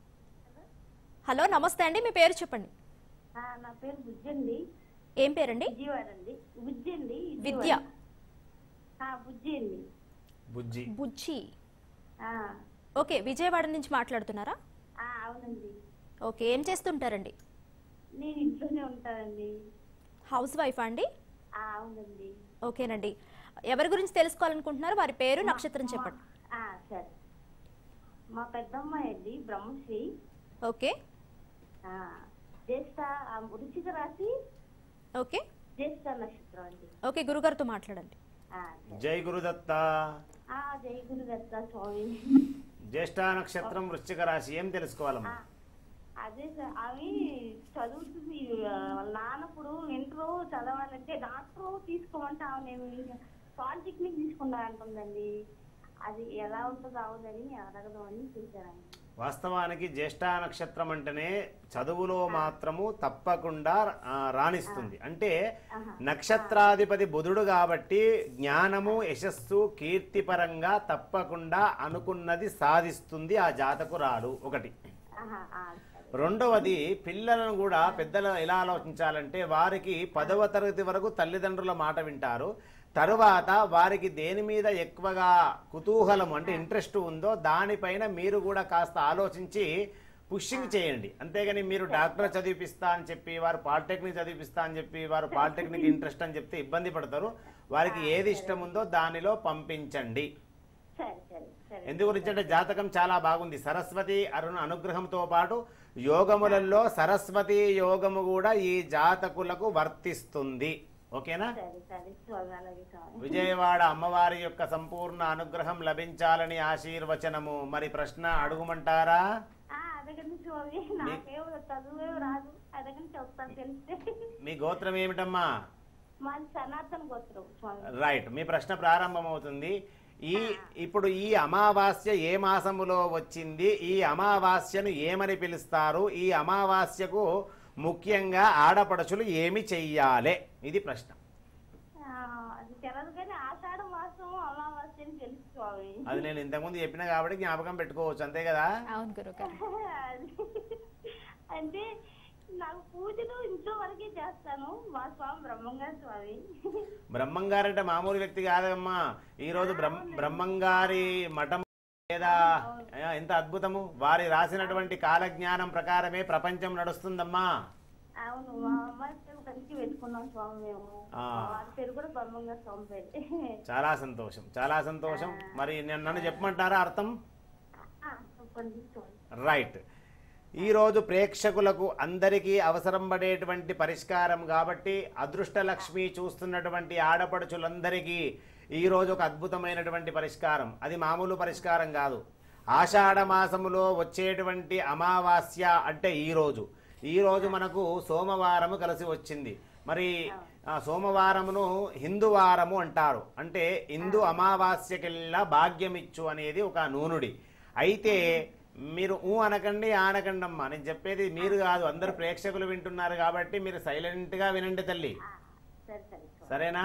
హలో నమస్తే అండి, మీ పేరు చెప్పండి. ఆ, నా పేరు బుజ్జండి. ఏం పేరండి? విజయవాడ అండి. బుజ్జండి. విద్య. ఆ, బుజ్జి అండి. బుజ్జి. బుజ్జి. ఆ, ఓకే, విజయవాడ నుంచి మాట్లాడుతున్నారా? ఆ, అవునండి. ఓకే, ఏం చేస్తుంటారండి? నేను ఇంట్లోనే ఉంటానండి. హౌస్ వైఫా అండి? ఆ, అవునండి. ఓకేనండి. ఎవరి గురించి తెలుసుకోవాలనుకుంటున్నారు? వారి పేరు, నక్షత్రం చెప్పండి. ఆ, సరే. మా పెద్దమ్మాయి అండి బ్రహ్మశ్రీ. ఓకే ఆ, జ్యేష్ఠ ఆ, వృశ్చిక రాశి, ఓకే జ్యేష్ఠ నక్షత్రం అండి. ఓకే గురుగారితో మాట్లాడండి. ఆ, సరే. జై గురుదత్త. ఆ, జై గురుదత్త స్వామి. జ్యేష్ఠ నక్షత్రం వృశ్చిక రాశి, ఏం తెలుసుకోవాలమ్మా? ఆ, అదే సార్, అవి చదువుతుంది. వాళ్ళ నాన్నప్పుడు ఇంటర్ చదవాలంటే డాక్టర్ తీసుకోమంటే ఆమె నేను పాలిటెక్నిక్ తీసుకుంటా అంటుందండి. అది ఎలా ఉంటుందో అవదని అడగదామని చూశానండి. వాస్తవానికి జ్యేష్ఠ నక్షత్రం అంటేనే చదువులో మాత్రము తప్పకుండా ఆ, రాణిస్తుంది. అంటే నక్షత్రాధిపతి బుధుడు కాబట్టి జ్ఞానము, యశస్సు, కీర్తిపరంగా తప్పకుండా అనుకున్నది సాధిస్తుంది ఆ జాతకురాలు. ఒకటి. ఆహా, ఆ, రెండవది, పిల్లలను కూడా పెద్దలు ఎలా ఆలోచించాలంటే వారికి పదవ తరగతి వరకు తల్లిదండ్రుల మాట వింటారు. తరువాత వారికి దేని మీద ఎక్కువగా కుతూహలం అంటే ఇంట్రెస్ట్ ఉందో దానిపైన మీరు కూడా కాస్త ఆలోచించి పుషింగ్ చేయండి. అంతేగాని మీరు డాక్టర్ చదివిపిస్తా అని చెప్పి వారు పాలిటెక్నిక్ చదివిపిస్తా అని చెప్పి వారు పాలిటెక్నిక్ ఇంట్రెస్ట్ అని చెప్తే ఇబ్బంది పడతారు. వారికి ఏది ఇష్టం ఉందో దానిలో పంపించండి. సరే సరే సరే. ఎందు గురించి అంటే జాతకం చాలా బాగుంది. సరస్వతి అరుణ అనుగ్రహంతో పాటు యోగములలో సరస్వతి యోగము కూడా ఈ జాతకులకు వర్తిస్తుంది. ఓకేనా? సరే సరే స్వామి, అలాగే స్వామి. విజయవాడ అమ్మవారి యొక్క సంపూర్ణ అనుగ్రహం లభించాలని ఆశీర్వచనము. మరి ప్రశ్న అడుగుమంటారా? ఆ, అడగండి స్వామి. నాకేమో చదువు రాదు, అడగండి చెప్తాను తెలిస్తే. మీ గోత్రం ఏమిటమ్మా? మాది సనాతన గోత్రం స్వామి. రైట్, మీ ప్రశ్న ప్రారంభమవుతుంది. ఈ ఇప్పుడు ఈ అమావాస్య ఏ మాసములో వచ్చింది? ఈ అమావాస్యను ఏమని పిలుస్తారు? ఈ అమావాస్యకు ముఖ్యంగా ఆడపడుచులు ఏమి చెయ్యాలి? ఇది ప్రశ్న. ఆ, అది తెలదు కానీ ఆషాఢ మాసం అమావాస్య అని తెలుసు స్వామి. అది నేను ఇంతకుముందు చెప్పిన కాబట్టి జ్ఞాపకం పెట్టుకోవచ్చు, అంతే కదా? అవును గురుగారు. అది అంటే నాకు పూజలు ఇంట్లో వరకే చేస్తాను. మా స్వామి బ్రహ్మంగారు స్వామి. బ్రహ్మంగారు అంటే మామూలు వ్యక్తి కాదమ్మా. ఈ రోజు బ్రహ్మ బ్రహ్మంగారి మఠం లేదా ఎంత అద్భుతము! వారి రాసినటువంటి కాలజ్ఞానం ప్రకారమే ప్రపంచం నడుస్తుందమ్మా. అవును, మా అమ్మాయి పేరు కలిసి పెట్టుకున్నాం స్వామి మేము. వారి పేరు కూడా బ్రహ్మంగారు స్వామి పేరు. చాలా సంతోషం, చాలా సంతోషం. మరి నేను నన్ను చెప్పమంటారా అర్థం? చెప్పండి స్వామి. రైట్. ఈరోజు ప్రేక్షకులకు అందరికీ అవసరం పడేటువంటి పరిష్కారం కాబట్టి అదృష్టలక్ష్మి చూస్తున్నటువంటి ఆడపడుచులందరికీ ఈరోజు ఒక అద్భుతమైనటువంటి పరిష్కారం. అది మామూలు పరిష్కారం కాదు. ఆషాఢ మాసములో వచ్చేటువంటి అమావాస్య అంటే ఈరోజు ఈరోజు మనకు సోమవారము కలిసి వచ్చింది. మరి ఆ సోమవారమును హిందూ వారము అంటారు. అంటే హిందూ అమావాస్యకెల్లా భాగ్యమిచ్చు అనేది ఒక నూనుడి. అయితే మీరు ఊ అనకండి, ఆనకండి అమ్మా. నేను చెప్పేది మీరు కాదు, అందరు ప్రేక్షకులు వింటున్నారు కాబట్టి మీరు సైలెంట్గా వినండి తల్లి. సరేనా?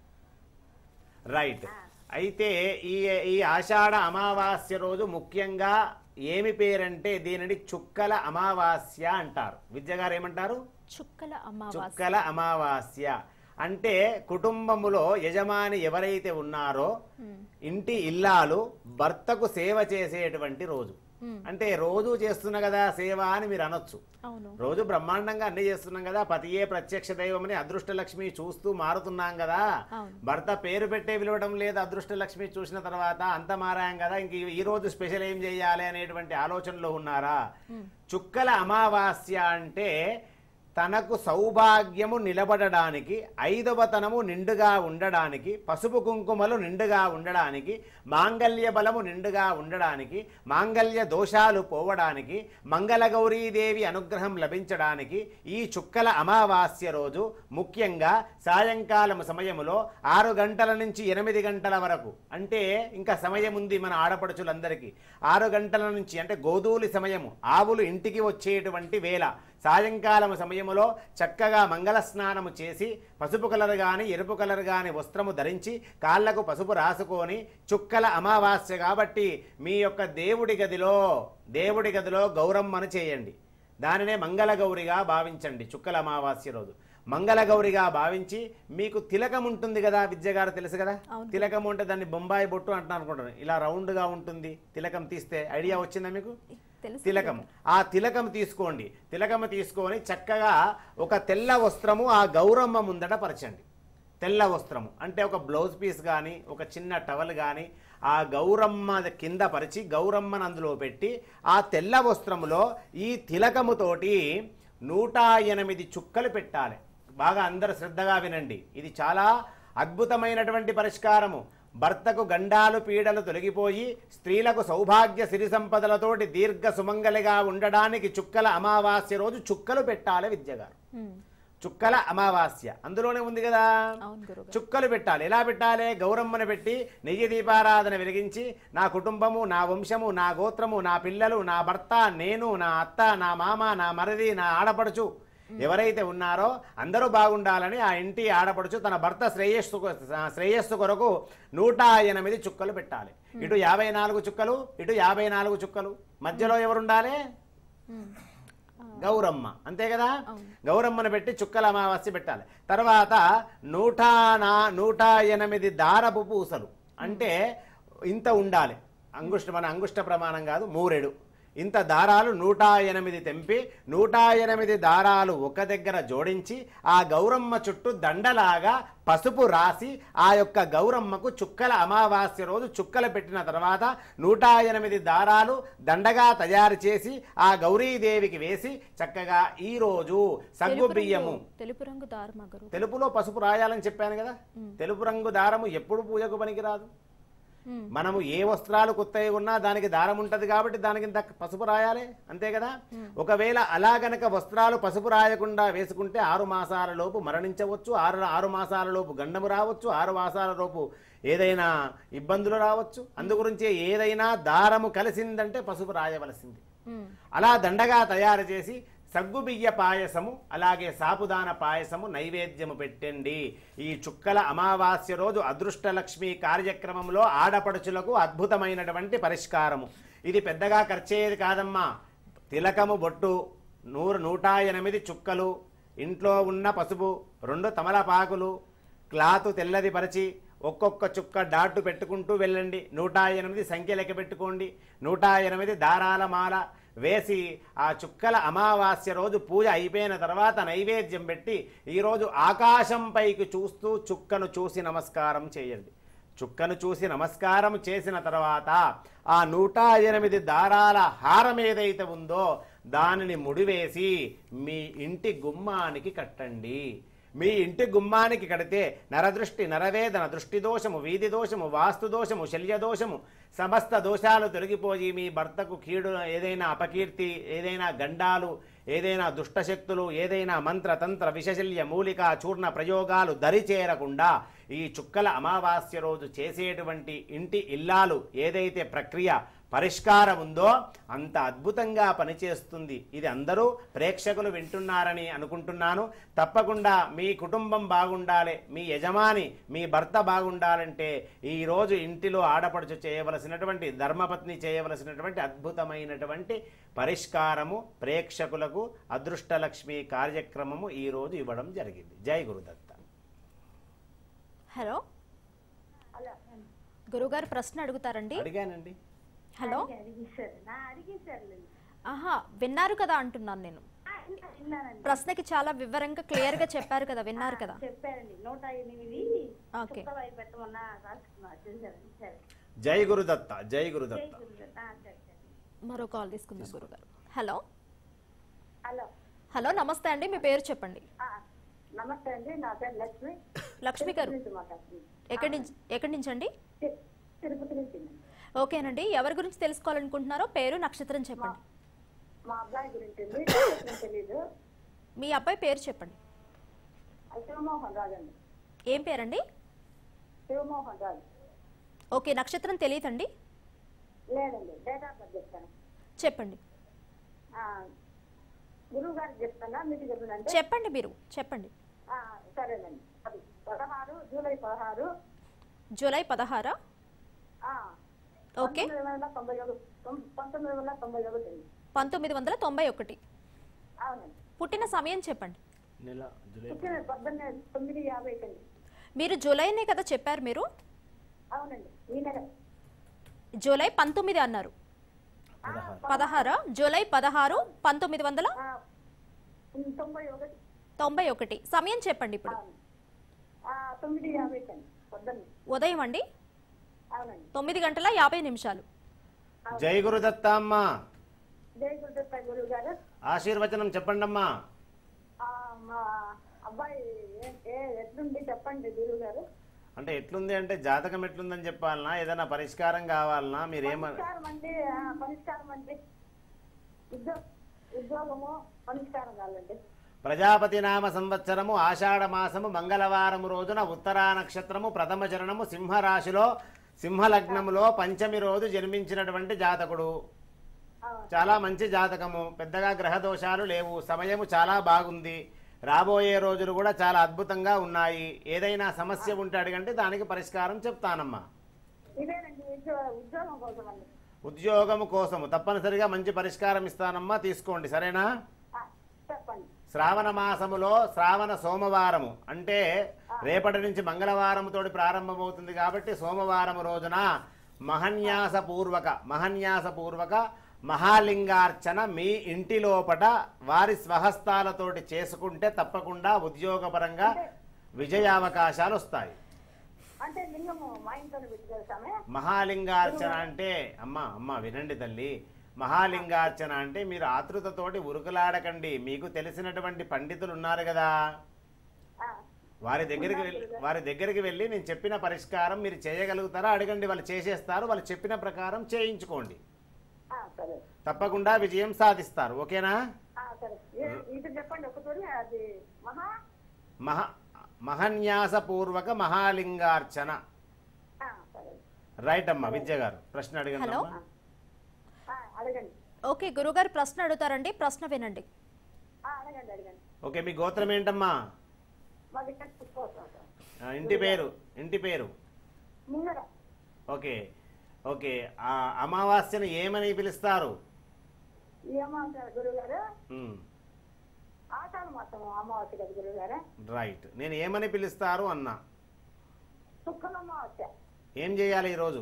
రైట్. అయితే ఈ ఈ ఆషాఢ అమావాస్య రోజు ముఖ్యంగా ఏమి పేరంటే దీనిని చుక్కల అమావాస్య అంటారు. విద్య గారు ఏమంటారు? చుక్కల అమావాస్య. చుక్కల అమావాస్య అంటే కుటుంబములో యజమాని ఎవరైతే ఉన్నారో ఇంటి ఇల్లాలు భర్తకు సేవ చేసేటువంటి రోజు. అంటే రోజు చేస్తున్నా కదా సేవ అని మీరు అనొచ్చు. రోజు బ్రహ్మాండంగా అన్ని చేస్తున్నాం కదా, పతియే ప్రత్యక్ష దైవమని అదృష్టలక్ష్మి చూస్తూ మారుతున్నాం కదా. భర్త పేరు పెట్టే పిలవడం లేదు. అదృష్టలక్ష్మి చూసిన తర్వాత అంత మారాం కదా, ఇంక ఈ రోజు స్పెషల్ ఏం చేయాలి అనేటువంటి ఆలోచనలో ఉన్నారా? చుక్కల అమావాస్య అంటే తనకు సౌభాగ్యము నిలబడడానికి, ఐదవతనము నిండుగా ఉండడానికి, పసుపు కుంకుమలు నిండుగా ఉండడానికి, మాంగళ్య బలము నిండుగా ఉండడానికి, మాంగళ్య దోషాలు పోవడానికి, మంగళగౌరీదేవి అనుగ్రహం లభించడానికి ఈ చుక్కల అమావాస్య రోజు ముఖ్యంగా సాయంకాలం సమయములో ఆరు గంటల నుంచి ఎనిమిది గంటల వరకు, అంటే ఇంకా సమయం ఉంది మన ఆడపడుచులందరికీ. ఆరు గంటల నుంచి అంటే గోధూలి సమయము, ఆవులు ఇంటికి వచ్చేటువంటి వేళ, సాయంకాలం సమయములో చక్కగా మంగళ స్నానము చేసి పసుపు కలర్ కానీ ఎరుపు కలర్ కానీ వస్త్రము ధరించి కాళ్లకు పసుపు రాసుకొని, చుక్కల అమావాస్య కాబట్టి మీ యొక్క దేవుడి గదిలో దేవుడి గదిలో గౌరమ్మను చేయండి. దానినే మంగళగౌరిగా భావించండి. చుక్కల అమావాస్య రోజు మంగళగౌరిగా భావించి, మీకు తిలకం ఉంటుంది కదా, విద్య గారు తెలుసు కదా, తిలకం అంటే దాన్ని బొంబాయి బొట్టు అంటున్నాను అనుకుంటాను. ఇలా రౌండ్గా ఉంటుంది. తిలకం తీస్తే ఐడియా వచ్చిందా మీకు? తిలకం. ఆ తిలకం తీసుకోండి. తిలకం తీసుకొని చక్కగా ఒక తెల్ల వస్త్రము ఆ గౌరమ్మ ముందట పరచండి. తెల్ల వస్త్రము అంటే ఒక బ్లౌజ్ పీస్ కానీ ఒక చిన్న టవల్ కానీ ఆ గౌరమ్మ కింద పరిచి గౌరమ్మను అందులో పెట్టి ఆ తెల్ల వస్త్రములో ఈ తిలకముతోటి నూట ఎనిమిది చుక్కలు పెట్టాలి. బాగా అందరు శ్రద్ధగా వినండి, ఇది చాలా అద్భుతమైనటువంటి పరిష్కారము. భర్తకు గండాలు పీడలు తొలగిపోయి స్త్రీలకు సౌభాగ్య సిరి సంపదలతోటి దీర్ఘ సుమంగలిగా ఉండడానికి చుక్కల అమావాస్య రోజు చుక్కలు పెట్టాలి. విద్యగారు చుక్కల అమావాస్య అందులోనే ఉంది కదా, చుక్కలు పెట్టాలి. ఎలా పెట్టాలి? గౌరమ్మను పెట్టి నెయ్యి దీపారాధన వెలిగించి నా కుటుంబము, నా వంశము, నా గోత్రము, నా పిల్లలు, నా భర్త, నేను, నా అత్త, నా మామ, నా మరిది, నా ఆడపడుచు ఎవరైతే ఉన్నారో అందరూ బాగుండాలని ఆ ఇంటి ఆడపడుచు తన భర్త శ్రేయస్సు శ్రేయస్సు కొరకు నూట ఎనిమిది చుక్కలు పెట్టాలి. ఇటు యాభై నాలుగు చుక్కలు, ఇటు యాభై నాలుగు చుక్కలు, మధ్యలో ఎవరుండాలి? గౌరమ్మ, అంతే కదా. గౌరమ్మను పెట్టి చుక్కల అమావాస్య పెట్టాలి. తర్వాత నూట నా నూట ఎనిమిది దారపు పూసలు అంటే ఇంత ఉండాలి. అంగుష్ట మన అంగుష్ట ప్రమాణం కాదు, మూరెడు ఇంత దారాలు నూట ఎనిమిది తెంపి నూట ఎనిమిది దారాలు ఒక దగ్గర జోడించి ఆ గౌరమ్మ చుట్టూ దండలాగా పసుపు రాసి ఆ యొక్క గౌరమ్మకు చుక్కల అమావాస్య రోజు చుక్కలు పెట్టిన తర్వాత నూట ఎనిమిది దారాలు దండగా తయారు చేసి ఆ గౌరీదేవికి వేసి చక్కగా ఈ రోజు సగ్గు బియ్యము తెలుపు రంగు దారం, తెలుపులో పసుపు రాయాలని చెప్పాను కదా. తెలుపు రంగు దారము ఎప్పుడు పూజకు పనికిరాదు. మనము ఏ వస్త్రాలు కొత్తవి ఉన్నా దానికి దారం ఉంటుంది కాబట్టి దానికి ఇంత పసుపు రాయాలి, అంతే కదా. ఒకవేళ అలా గనక వస్త్రాలు పసుపు రాయకుండా వేసుకుంటే ఆరు మాసాల లోపు మరణించవచ్చు, ఆరు ఆరు మాసాల లోపు గండము రావచ్చు, ఆరు మాసాల లోపు ఏదైనా ఇబ్బందులు రావచ్చు. అందుగురించి ఏదైనా దారము కలిసిందంటే పసుపు రాయవలసింది. అలా దండగా తయారు చేసి సగ్గుబియ్య పాయసము అలాగే సాపుదాన పాయసము నైవేద్యము పెట్టండి. ఈ చుక్కల అమావాస్య రోజు అదృష్టలక్ష్మి కార్యక్రమంలో ఆడపడుచులకు అద్భుతమైనటువంటి పరిష్కారము. ఇది పెద్దగా ఖర్చయ్యేది కాదమ్మా. తిలకము బొట్టు, నూరు నూట ఎనిమిది చుక్కలు, ఇంట్లో ఉన్న పసుపు, రెండు తమలపాకులు, క్లాతు తెల్లది పరిచి ఒక్కొక్క చుక్క డాటు పెట్టుకుంటూ వెళ్ళండి. నూట ఎనిమిది సంఖ్య లెక్క పెట్టుకోండి. నూట ఎనిమిది దారాల మాల వేసి ఆ చుక్కల అమావాస్య రోజు పూజ అయిపోయిన తర్వాత నైవేద్యం పెట్టి ఈరోజు ఆకాశం పైకి చూస్తూ చుక్కను చూసి నమస్కారం చేయండి. చుక్కను చూసి నమస్కారం చేసిన తర్వాత ఆ నూట ఎనిమిది దారాల హారం ఏదైతే ఉందో దానిని ముడివేసి మీ ఇంటి గుమ్మానికి కట్టండి. మీ ఇంటి గుమ్మానికి కడితే నరదృష్టి, నరవేదన, దృష్టి దోషము, వీధి దోషము, వాస్తు దోషము, శల్య దోషము సమస్త దోషాలు తొలగిపోయి మీ భర్తకు కీడు, ఏదైనా అపకీర్తి, ఏదైనా గండాలు, ఏదైనా దుష్టశక్తులు, ఏదైనా మంత్రతంత్ర విషశల్య మూలిక చూర్ణ ప్రయోగాలు దరి చేరకుండా ఈ చుక్కల అమావాస్య రోజు చేసేటువంటి ఇంటి ఇల్లాలు ఏదైతే ప్రక్రియ పరిష్కారం ఉందో అంత అద్భుతంగా పనిచేస్తుంది. ఇది అందరూ ప్రేక్షకులు వింటున్నారని అనుకుంటున్నాను. తప్పకుండా మీ కుటుంబం బాగుండాలి, మీ యజమాని మీ భర్త బాగుండాలంటే ఈరోజు ఇంటిలో ఆడపడుచు చేయవలసినటువంటి ధర్మపత్ని చేయవలసినటువంటి అద్భుతమైనటువంటి పరిష్కారము ప్రేక్షకులకు అదృష్టలక్ష్మి కార్యక్రమము ఈరోజు ఇవ్వడం జరిగింది. జై గురుదత్త. హలో గురుగారు ప్రశ్న అడుగుతారండి. అడిగానండి. హలో ఆహా విన్నారు కదా అంటున్నాను నేను. ప్రశ్నకి చాలా వివరంగా క్లియర్ గా చెప్పారు కదా, విన్నారు కదా. చెప్పారండి నూట ఎనిమిది ఓకే. జై గురుదత్త. జై గురుదత్త. మరో కాల్ తీసుకుందాం గురుగారు. హలో హలో హలో నమస్తే అండి, మీ పేరు చెప్పండి. నమస్తే అండి, నా పేరు లక్ష్మి. లక్ష్మి గారు ఎక్కడి నుంచి ఎక్కడి నుంచి అండి? తిరుపతి నుంచి. ఓకేనండి, ఎవరి గురించి తెలుసుకోవాలనుకుంటున్నారో పేరు నక్షత్రం చెప్పండి. మా అబ్బాయి గురించి తెలీదు. మీ అబ్బాయి పేరు చెప్పండి. శివమోహన్ రాజు అండి. ఏం పేరండి? శివమోహన్ రాజు. ఓకే, నక్షత్రం తెలియదండి? లేదండి, డేట్ ఆఫ్ బర్త్ చెప్తాను. చెప్పండి. గురువు గారికి చెప్తానా మీకు చెప్తానండి? చెప్పండి, మీరు చెప్పండి. సరేనండి. అది పదహారు జూలై పదహారు జూలై పదహారా? ఓకే. పంతొమ్మిది వందల తొంభై ఒకటి. పంతొమ్మిది వందల తొంభై ఒకటి. అవునండి. పుట్టిన సమయం చెప్పండి. తొమ్మిది యాభై కండి. మీరు జూలైనే కదా చెప్పారు మీరు? అవునండి, ఈ నెల జూలై పంతొమ్మిది అన్నారు. పదహారా? జూలై పదహారు పంతొమ్మిది వందల తొంభై ఒకటి. తొంభై ఒకటి. సమయం చెప్పండి ఇప్పుడు. ఆ, తొమ్మిది యాభై కండి పొద్దున్న. ఉదయం అండి అవునండి. తొమ్మిది గంటల యాభై నిమిషాలు. జై గురుదత్త అమ్మ. జై గురుదత్త గురువు గారు. ఆశీర్వచనం చెప్పండమ్మా. ఆ, మా అబ్బాయి ఏ- ఏ ఎట్లుంది చెప్పండి గురువు గారు. అంటే ఎట్లుంది అంటే జాతకం ఎట్లుందని చెప్పాలనా, ఏదైనా పరిష్కారం కావాలనా, మీరేమ పరిష్కారం అండి, ఆ, పరిష్కారం అండి. ఉద్యోగ ఉద్యోగము పరిష్కారం కావాలండి. ప్రజాపతి నామ సంవత్సరము ఆషాఢ మాసము మంగళవారము రోజున ఉత్తరా నక్షత్రము ప్రథమ చరణము సింహరాశిలో సింహలగ్నములో పంచమి రోజు జన్మించినటువంటి జాతకుడు. చాలా మంచి జాతకము, పెద్దగా గ్రహ దోషాలు లేవు, సమయము చాలా బాగుంది, రాబోయే రోజులు కూడా చాలా అద్భుతంగా ఉన్నాయి. ఏదైనా సమస్య ఉంటే అడగండి, దానికి పరిష్కారం చెప్తానమ్మా. ఇదేనండి ఉద్యో- ఉద్యోగం కోసం అండి. ఉద్యోగము కోసము తప్పనిసరిగా మంచి పరిష్కారం ఇస్తానమ్మా, తీసుకోండి సరేనా. ఆ, చెప్పండి. శ్రావణ మాసములో శ్రావణ సోమవారము అంటే రేపటి నుంచి మంగళవారం తోటి ప్రారంభమవుతుంది కాబట్టి సోమవారం రోజున మహన్యాస పూర్వక మహన్యాస పూర్వక మహాలింగార్చన మీ ఇంటి లోపట వారి స్వహస్తాలతోటి చేసుకుంటే తప్పకుండా ఉద్యోగపరంగా విజయావకాశాలు వస్తాయి. అంటే లింగము మా ఇంట్లోనే పెట్టుకెళ్తామే. మహాలింగార్చన అంటే అమ్మ అమ్మ వినండి తల్లి, మహాలింగార్చన అంటే మీరు ఆతృతతోటి ఉరుకులాడకండి. మీకు తెలిసినటువంటి పండితులు ఉన్నారు కదా, ఆ, వారి దగ్గరికి వెళ్ళి వారి దగ్గరికి వెళ్ళి నేను చెప్పిన పరిష్కారం మీరు చేయగలుగుతారా అడగండి, వాళ్ళు చేసేస్తారు. వాళ్ళు చెప్పిన ప్రకారం చేయించుకోండి, ఆ, సరే. తప్పకుండా విజయం సాధిస్తారు. ఓకేనా. ఆ, సరే. ఏ- ఇది చెప్పండి ఒకసారి. అది మహా మహా మహన్యాసపూర్వక మహాలింగార్చన. ఆ, సరే. రైట్ అమ్మా. విద్య గారు ప్రశ్న అడగండి హలో. అమ్మా. ఆ, అడగండి. ఓకే గురుగారు ప్రశ్న అడుగుతారండి, ప్రశ్న వినండి. ఆ, అడగండి అడగండి. ఓకే, మీ గోత్రం ఏంటమ్మా? మాది ఇక్కడ పుట్టుకోవచ్చు. ఆ, ఇంటి పేరు ఇంటి పేరు ముంగర. Okay okay. ఆ అమావాస్యను ఏమని పిలుస్తారు? ఏమంటారు గురువు గారు? ఉమ్, ఆషాఢ మాసం అమావాస్య కదా గురువు గారు. రైట్. నేను ఏమని పిలుస్తారు అన్నా. శుక్ల అమావాస్య. ఏం చేయాలి ఈరోజు?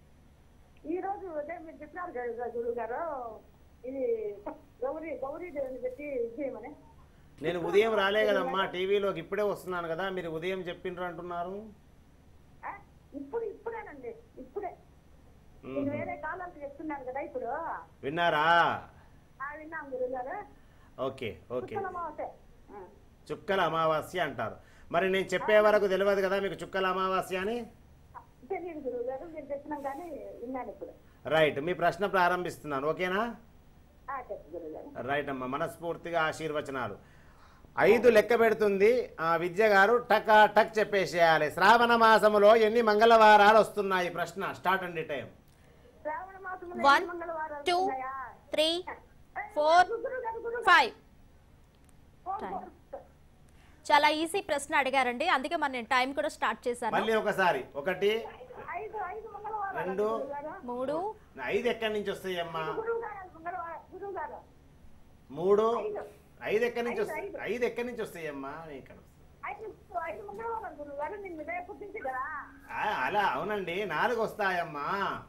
ఈ రోజు ఉదయం మీరు చెప్పినారు కదా గురువు గారు, ఇది గౌరీ గౌరీ దేవుని పెట్టి ఇది చేయమని. నేను ఉదయం రాలే కదమ్మా టీవీలోకి, ఇప్పుడే వస్తున్నాను కదా, మీరు ఉదయం చెప్పిండ్రు అంటున్నారు. ఆ, ఇప్పుడు ఇప్పుడేనండి ఇప్పుడే. మ్మ్. నేను వేరే కాలంలో చెప్తున్నాను కదా ఇప్పుడు. విన్నారా? ఆ, విన్నాం గురువు గారు. Okay okay. శుక్ల అమావాస్య. ఆ. చుక్కల అమావాస్య అంటారు. మరి నేను చెప్పే వరకు తెలియదు కదా మీకు చుక్కల అమావాస్య అని. తెలియదు గురువు గారు, మీరు చెప్పినాం కానీ విన్నాను ఇప్పుడు. రైట్. మీ ప్రశ్న ప్రారంభిస్తున్నాను. ఓకేనా. ఆ, చెప్పు గురువు గారు. రైట్ అమ్మా. మనస్ఫూర్తిగా ఆశీర్వచనాలు. ఐదు లెక్క పెడుతుంది ఆ విద్య గారు, టక్ టక్ చెప్పేసేయాలి. శ్రావణ మాసములో ఎన్ని మంగళవారాలు వస్తున్నాయి? ప్రశ్న స్టార్ట్ అండి. టైం. శ్రావణ మాసంలో వన్ ఎన్ని మంగళవారాలు టూ ఉన్నాయా? త్రీ ఫోర్ గురువు గారు, గురువు గారు. ఫైవ్. Four, Time. ఫోర్. చాలా ఈజీ ప్రశ్న అడిగారండి, అందుకే మరి నేను టైం కూడా స్టార్ట్ చేశాను. మళ్ళీ ఒకసారి. ఒకటి, ఐదు ఐదు మంగళవారాలు రెండు, గురువు గారు. మూడు ఐదు ఎక్కడి నుంచి వస్తాయి అమ్మా? గురువు గారు మంగళవారం గురువు గారు. మూడు, ఐదు. ఐదు ఎక్కడి నుంచి వస్తాయి? ఐదు, ఐదు ఎక్కడి నుంచి వస్తాయి అమ్మా? ఇక్కడ ఐదు ఐదు మంగళవారం గురువు గారు. నేను రేపు నుంచి కదా. ఆ, అలా అవునండి, నాలుగు వస్తాయమ్మా.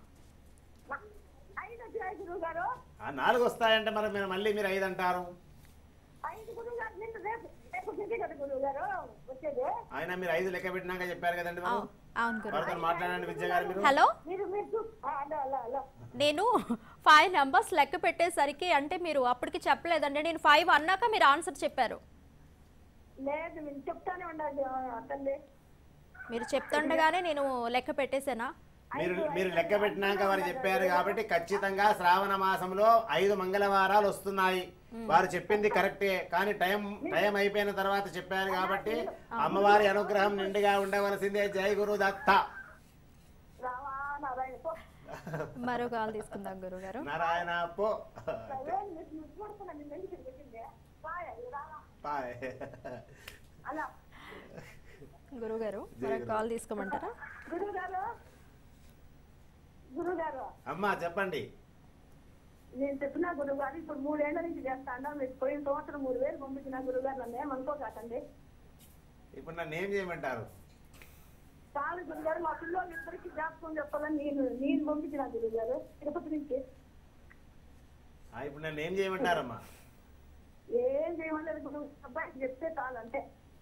ఐదు వచ్చాయి గురువు గారు. ఆ, నాలుగు వస్తాయంటే మరి మీరు మళ్ళీ మీరు ఐదు అంటారు. ఐదు గురువు గారు. నిన్ను రేపు రేపు నుంచి కదా గురువు గారు వచ్చేది. ఆయన మీరు ఐదు లెక్క పెట్టినాక చెప్పారు కదండి. అవు- అవును గురు. వారితో మాట్లాడండి విద్య గారు మీరు. హలో, మీరు మీరు చూ- ఆ, అలా అలా అలా. నేను ఫైవ్ నెంబర్స్ లెక్క పెట్టేసరికి అంటే మీరు అప్పటికి చెప్పలేదండి, నేను ఫైవ్ అన్నాక మీరు ఆన్సర్ చెప్పారు. లేదు మీరు చెప్తానే ఉండాలి తల్లి. మీరు చెప్తుండగానే నేను లెక్క పెట్టేశానా? మీరు మీరు లెక్క పెట్టినాక వారు చెప్పారు కాబట్టి ఖచ్చితంగా శ్రావణ మాసంలో ఐదు మంగళవారాలు వస్తున్నాయి. వారు చెప్పింది కరెక్టే, కానీ టైం టైం అయిపోయిన తర్వాత చెప్పారు కాబట్టి అమ్మవారి అనుగ్రహం నిండుగా ఉండవలసిందే. జై గురు దత్త. రావా నారాయణ పో. మరో కాల్ తీసుకుందాం గురువు గారు. నారాయణ పో. ఏం మీరు మీరు చూడకుండా మీ మెంటికి పెట్టిందే. బాయ్, రావా. బాయ్. అలా గురువు గారు మరో కాల్ తీసుకోమంటారా? గురువు గారు గురువు గారు అమ్మా చెప్పండి. నేను చెప్పిన గురువు గారు ఇప్పుడు మూడేళ్ల నుంచి చేస్తాను. మీకు పోయిన సంవత్సరం మూడు వేలు పంపించిన గురువు గారు. నన్ను ఏమనుకోకండి. ఇప్పుడు నన్ను ఏం చేయమంటారు? చాలు గురువు గారు, మా పిల్లలు ఇద్దరికి జ్ఞాపకం చెప్పాలని నేను నేను పంపించిన గురువు గారు తిరుపతి నుంచి. ఆ, ఇప్పుడు నన్ను ఏం చేయమంటారమ్మా? ఏం చేయమలేదు గురువు. అబ్బాయికి చెప్తే చాలు అంటే.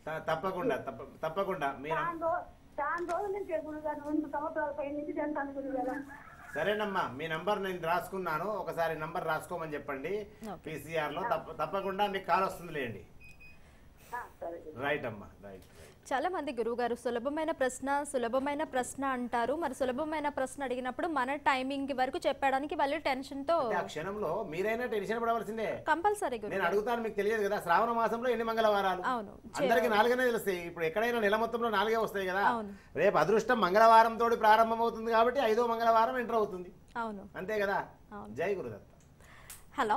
త- తప్పకుండా తప్ప- తప్పకుండా మీరు చాలా రో- చాలా రోజుల నుంచి గురుగారు రెండు సంవత్సరాల పై నుంచి చేస్తాను గురుగారు. సరేనమ్మా, మీ నంబర్ నేను రాసుకున్నాను, ఒకసారి నంబర్ రాసుకోమని చెప్పండి. పీసీఆర్ లో తప్ప- తప్పకుండా మీకు కాల్ వస్తుందిలేండి. ఆ, సరే. రైట్ అమ్మా, రైట్ రైట్. చాలా మంది గురువుగారు సులభమైన ప్రశ్న సులభమైన ప్రశ్న అంటారు. మరి సులభమైన ప్రశ్న అడిగినప్పుడు మన టైమింగ్ వరకు చెప్పడానికి వాళ్ళు టెన్షన్ తో ఆ క్షణంలో మీరైనా టెన్షన్ పడవలసిందే. కంపల్సరీ గురు నేను అడుగుతాను, మీకు తెలియదు కదా శ్రావణ మాసంలో ఎన్ని మంగళవారాలు? అవును. అందరికి నాలుగనే తెలుస్తాయి. ఇప్పుడు ఎక్కడైనా నెల మొత్తంలో నాలుగే వస్తాయి కదా. అవును. రేపు అదృష్టం మంగళవారం తోటి ప్రారంభం అవుతుంది కాబట్టి ఐదో మంగళవారం ఎంటర్ అవుతుంది. అవును. అంతే కదా. అవును. జై గురుదత్త. హలో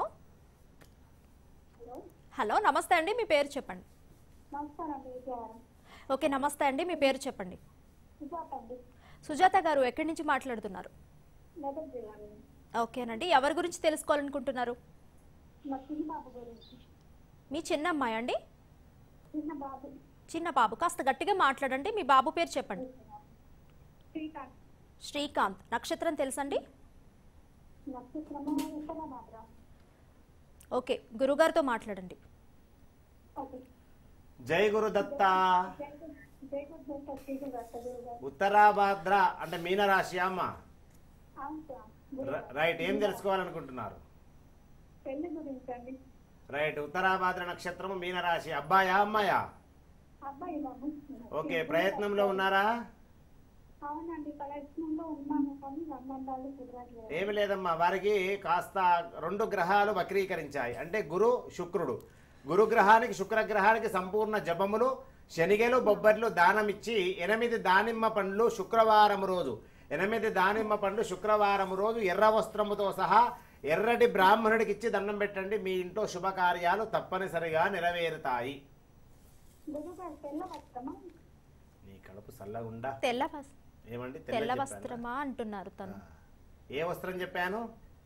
హలో నమస్తే అండి, మీ పేరు చెప్పండి. నమస్కారం అండి విజయవారం. ఓకే నమస్తే అండి, మీ పేరు చెప్పండి. సుజాత అండి, సుజాత గారు ఎక్కడి నుంచి మాట్లాడుతున్నారు? మెదక్ జిల్లా అండి. ఓకేనండి, ఎవరి గురించి తెలుసుకోవాలనుకుంటున్నారు? మా చిన్న బాబు గురించి. మీ చిన్న అమ్మాయి అండి? చిన్న బాబు చిన్న బాబు, కాస్త గట్టిగా మాట్లాడండి. మీ బాబు పేరు చెప్పండి. శ్రీకాంత్. శ్రీకాంత్. నక్షత్రం తెలుసండి? నక్షత్రము ఉత్తర మాత్రం. ఓకే, గురుగారితో మాట్లాడండి. ఓకే. జై గురుదత్త. జై గురు శ్రీకాంత్ గురుగారు. ఉత్తరాభాద్ర అంటే మీనరాశి అమ్మ. అవును సార్. ర- రైట్. ఏం తెలుసుకోవాలనుకుంటున్నారు? పెళ్లి గురించి అండి. రైట్. ఉత్తరాభాద్ర నక్షత్రము మీనరాశి. అబ్బాయా అమ్మాయా? అబ్బాయి బాబు. ఓకే, ప్రయత్నంలో ఉన్నారా? అవునండి, ప్రయత్నంలో ఉన్నాను కానీ సంబంధాలు కుదరట్లేదు. ఏమి లేదమ్మా, వారికి కాస్త రెండు గ్రహాలు వక్రీకరించాయి. అంటే గురు శుక్రుడు. గురుగ్రహానికి శుక్రగ్రహానికి సంపూర్ణ జపములు, శనిగెలు బొబ్బర్లు దానమిచ్చి ఎనిమిది దానిమ్మ పండ్లు శుక్రవారం రోజు ఎనిమిది దానిమ్మ పండ్లు శుక్రవారం రోజు ఎర్ర వస్త్రముతో సహా ఎర్రటి బ్రాహ్మణుడికి ఇచ్చి దండం పెట్టండి. మీ ఇంట్లో శుభకార్యాలు తప్పనిసరిగా నెరవేరుతాయి. గురుగారు తెల్ల వస్త్రమా? నీ కడుపు చల్లగుండా. తెల్ల వస్- ఏమండి తెల్ల తెల్ల చెప్పానా? వస్త్రమా అంటున్నారు తను. ఏ వస్త్రం చెప్పాను?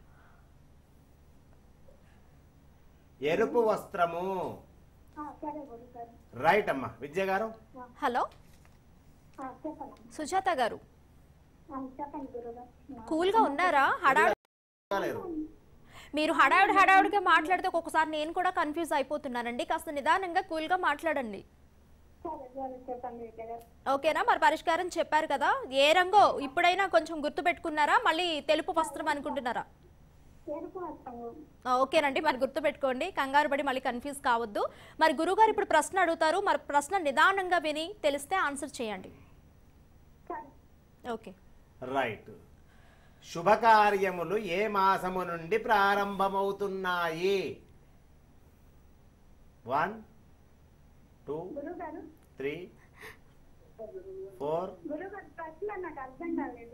ఎరుపు వస్త్రము. ఆ, సరే గురుగారు. రైట్ అమ్మా. విద్య గారు. హలో ఆ, చెప్పండి. సుజాత గారు, ఆ, చెప్పండి గురుగారు. కూల్ గా ఉన్నారా? హడావుడి లేరు. మీరు హడావుడి హడావుడిగా మాట్లాడితే ఒక్కొక్కసారి నేను కూడా కన్ఫ్యూజ్ అయిపోతున్నానండి. కాస్త నిదానంగా కూల్ గా మాట్లాడండి. సరే సరే చెప్పండి విజయగారు. ఓకేనా? మరి పరిష్కారం చెప్పారు కదా, ఏ రంగో ఇప్పుడైనా కొంచెం గుర్తు పెట్టుకున్నారా? మళ్ళీ తెలుపు వస్త్రం అనుకుంటున్నారా? ఎరుపు వస్త్రము. ఆ, ఓకేనండి, మరి గుర్తు పెట్టుకోండి. కంగారు పడి మళ్ళీ కన్ఫ్యూజ్ కావద్దు. మరి గురుగారు ఇప్పుడు ప్రశ్న అడుగుతారు, మరి ప్రశ్న నిదానంగా విని తెలిస్తే ఆన్సర్ చేయండి. సరే. ఓకే. రైట్. శుభకార్యములు ఏ మాసము నుండి ప్రారంభమవుతున్నాయి? వన్ టూ గురుగారు త్రీ ఫోర్. గురుగారు ప్రశ్న నాకు అర్థం కాలేదు.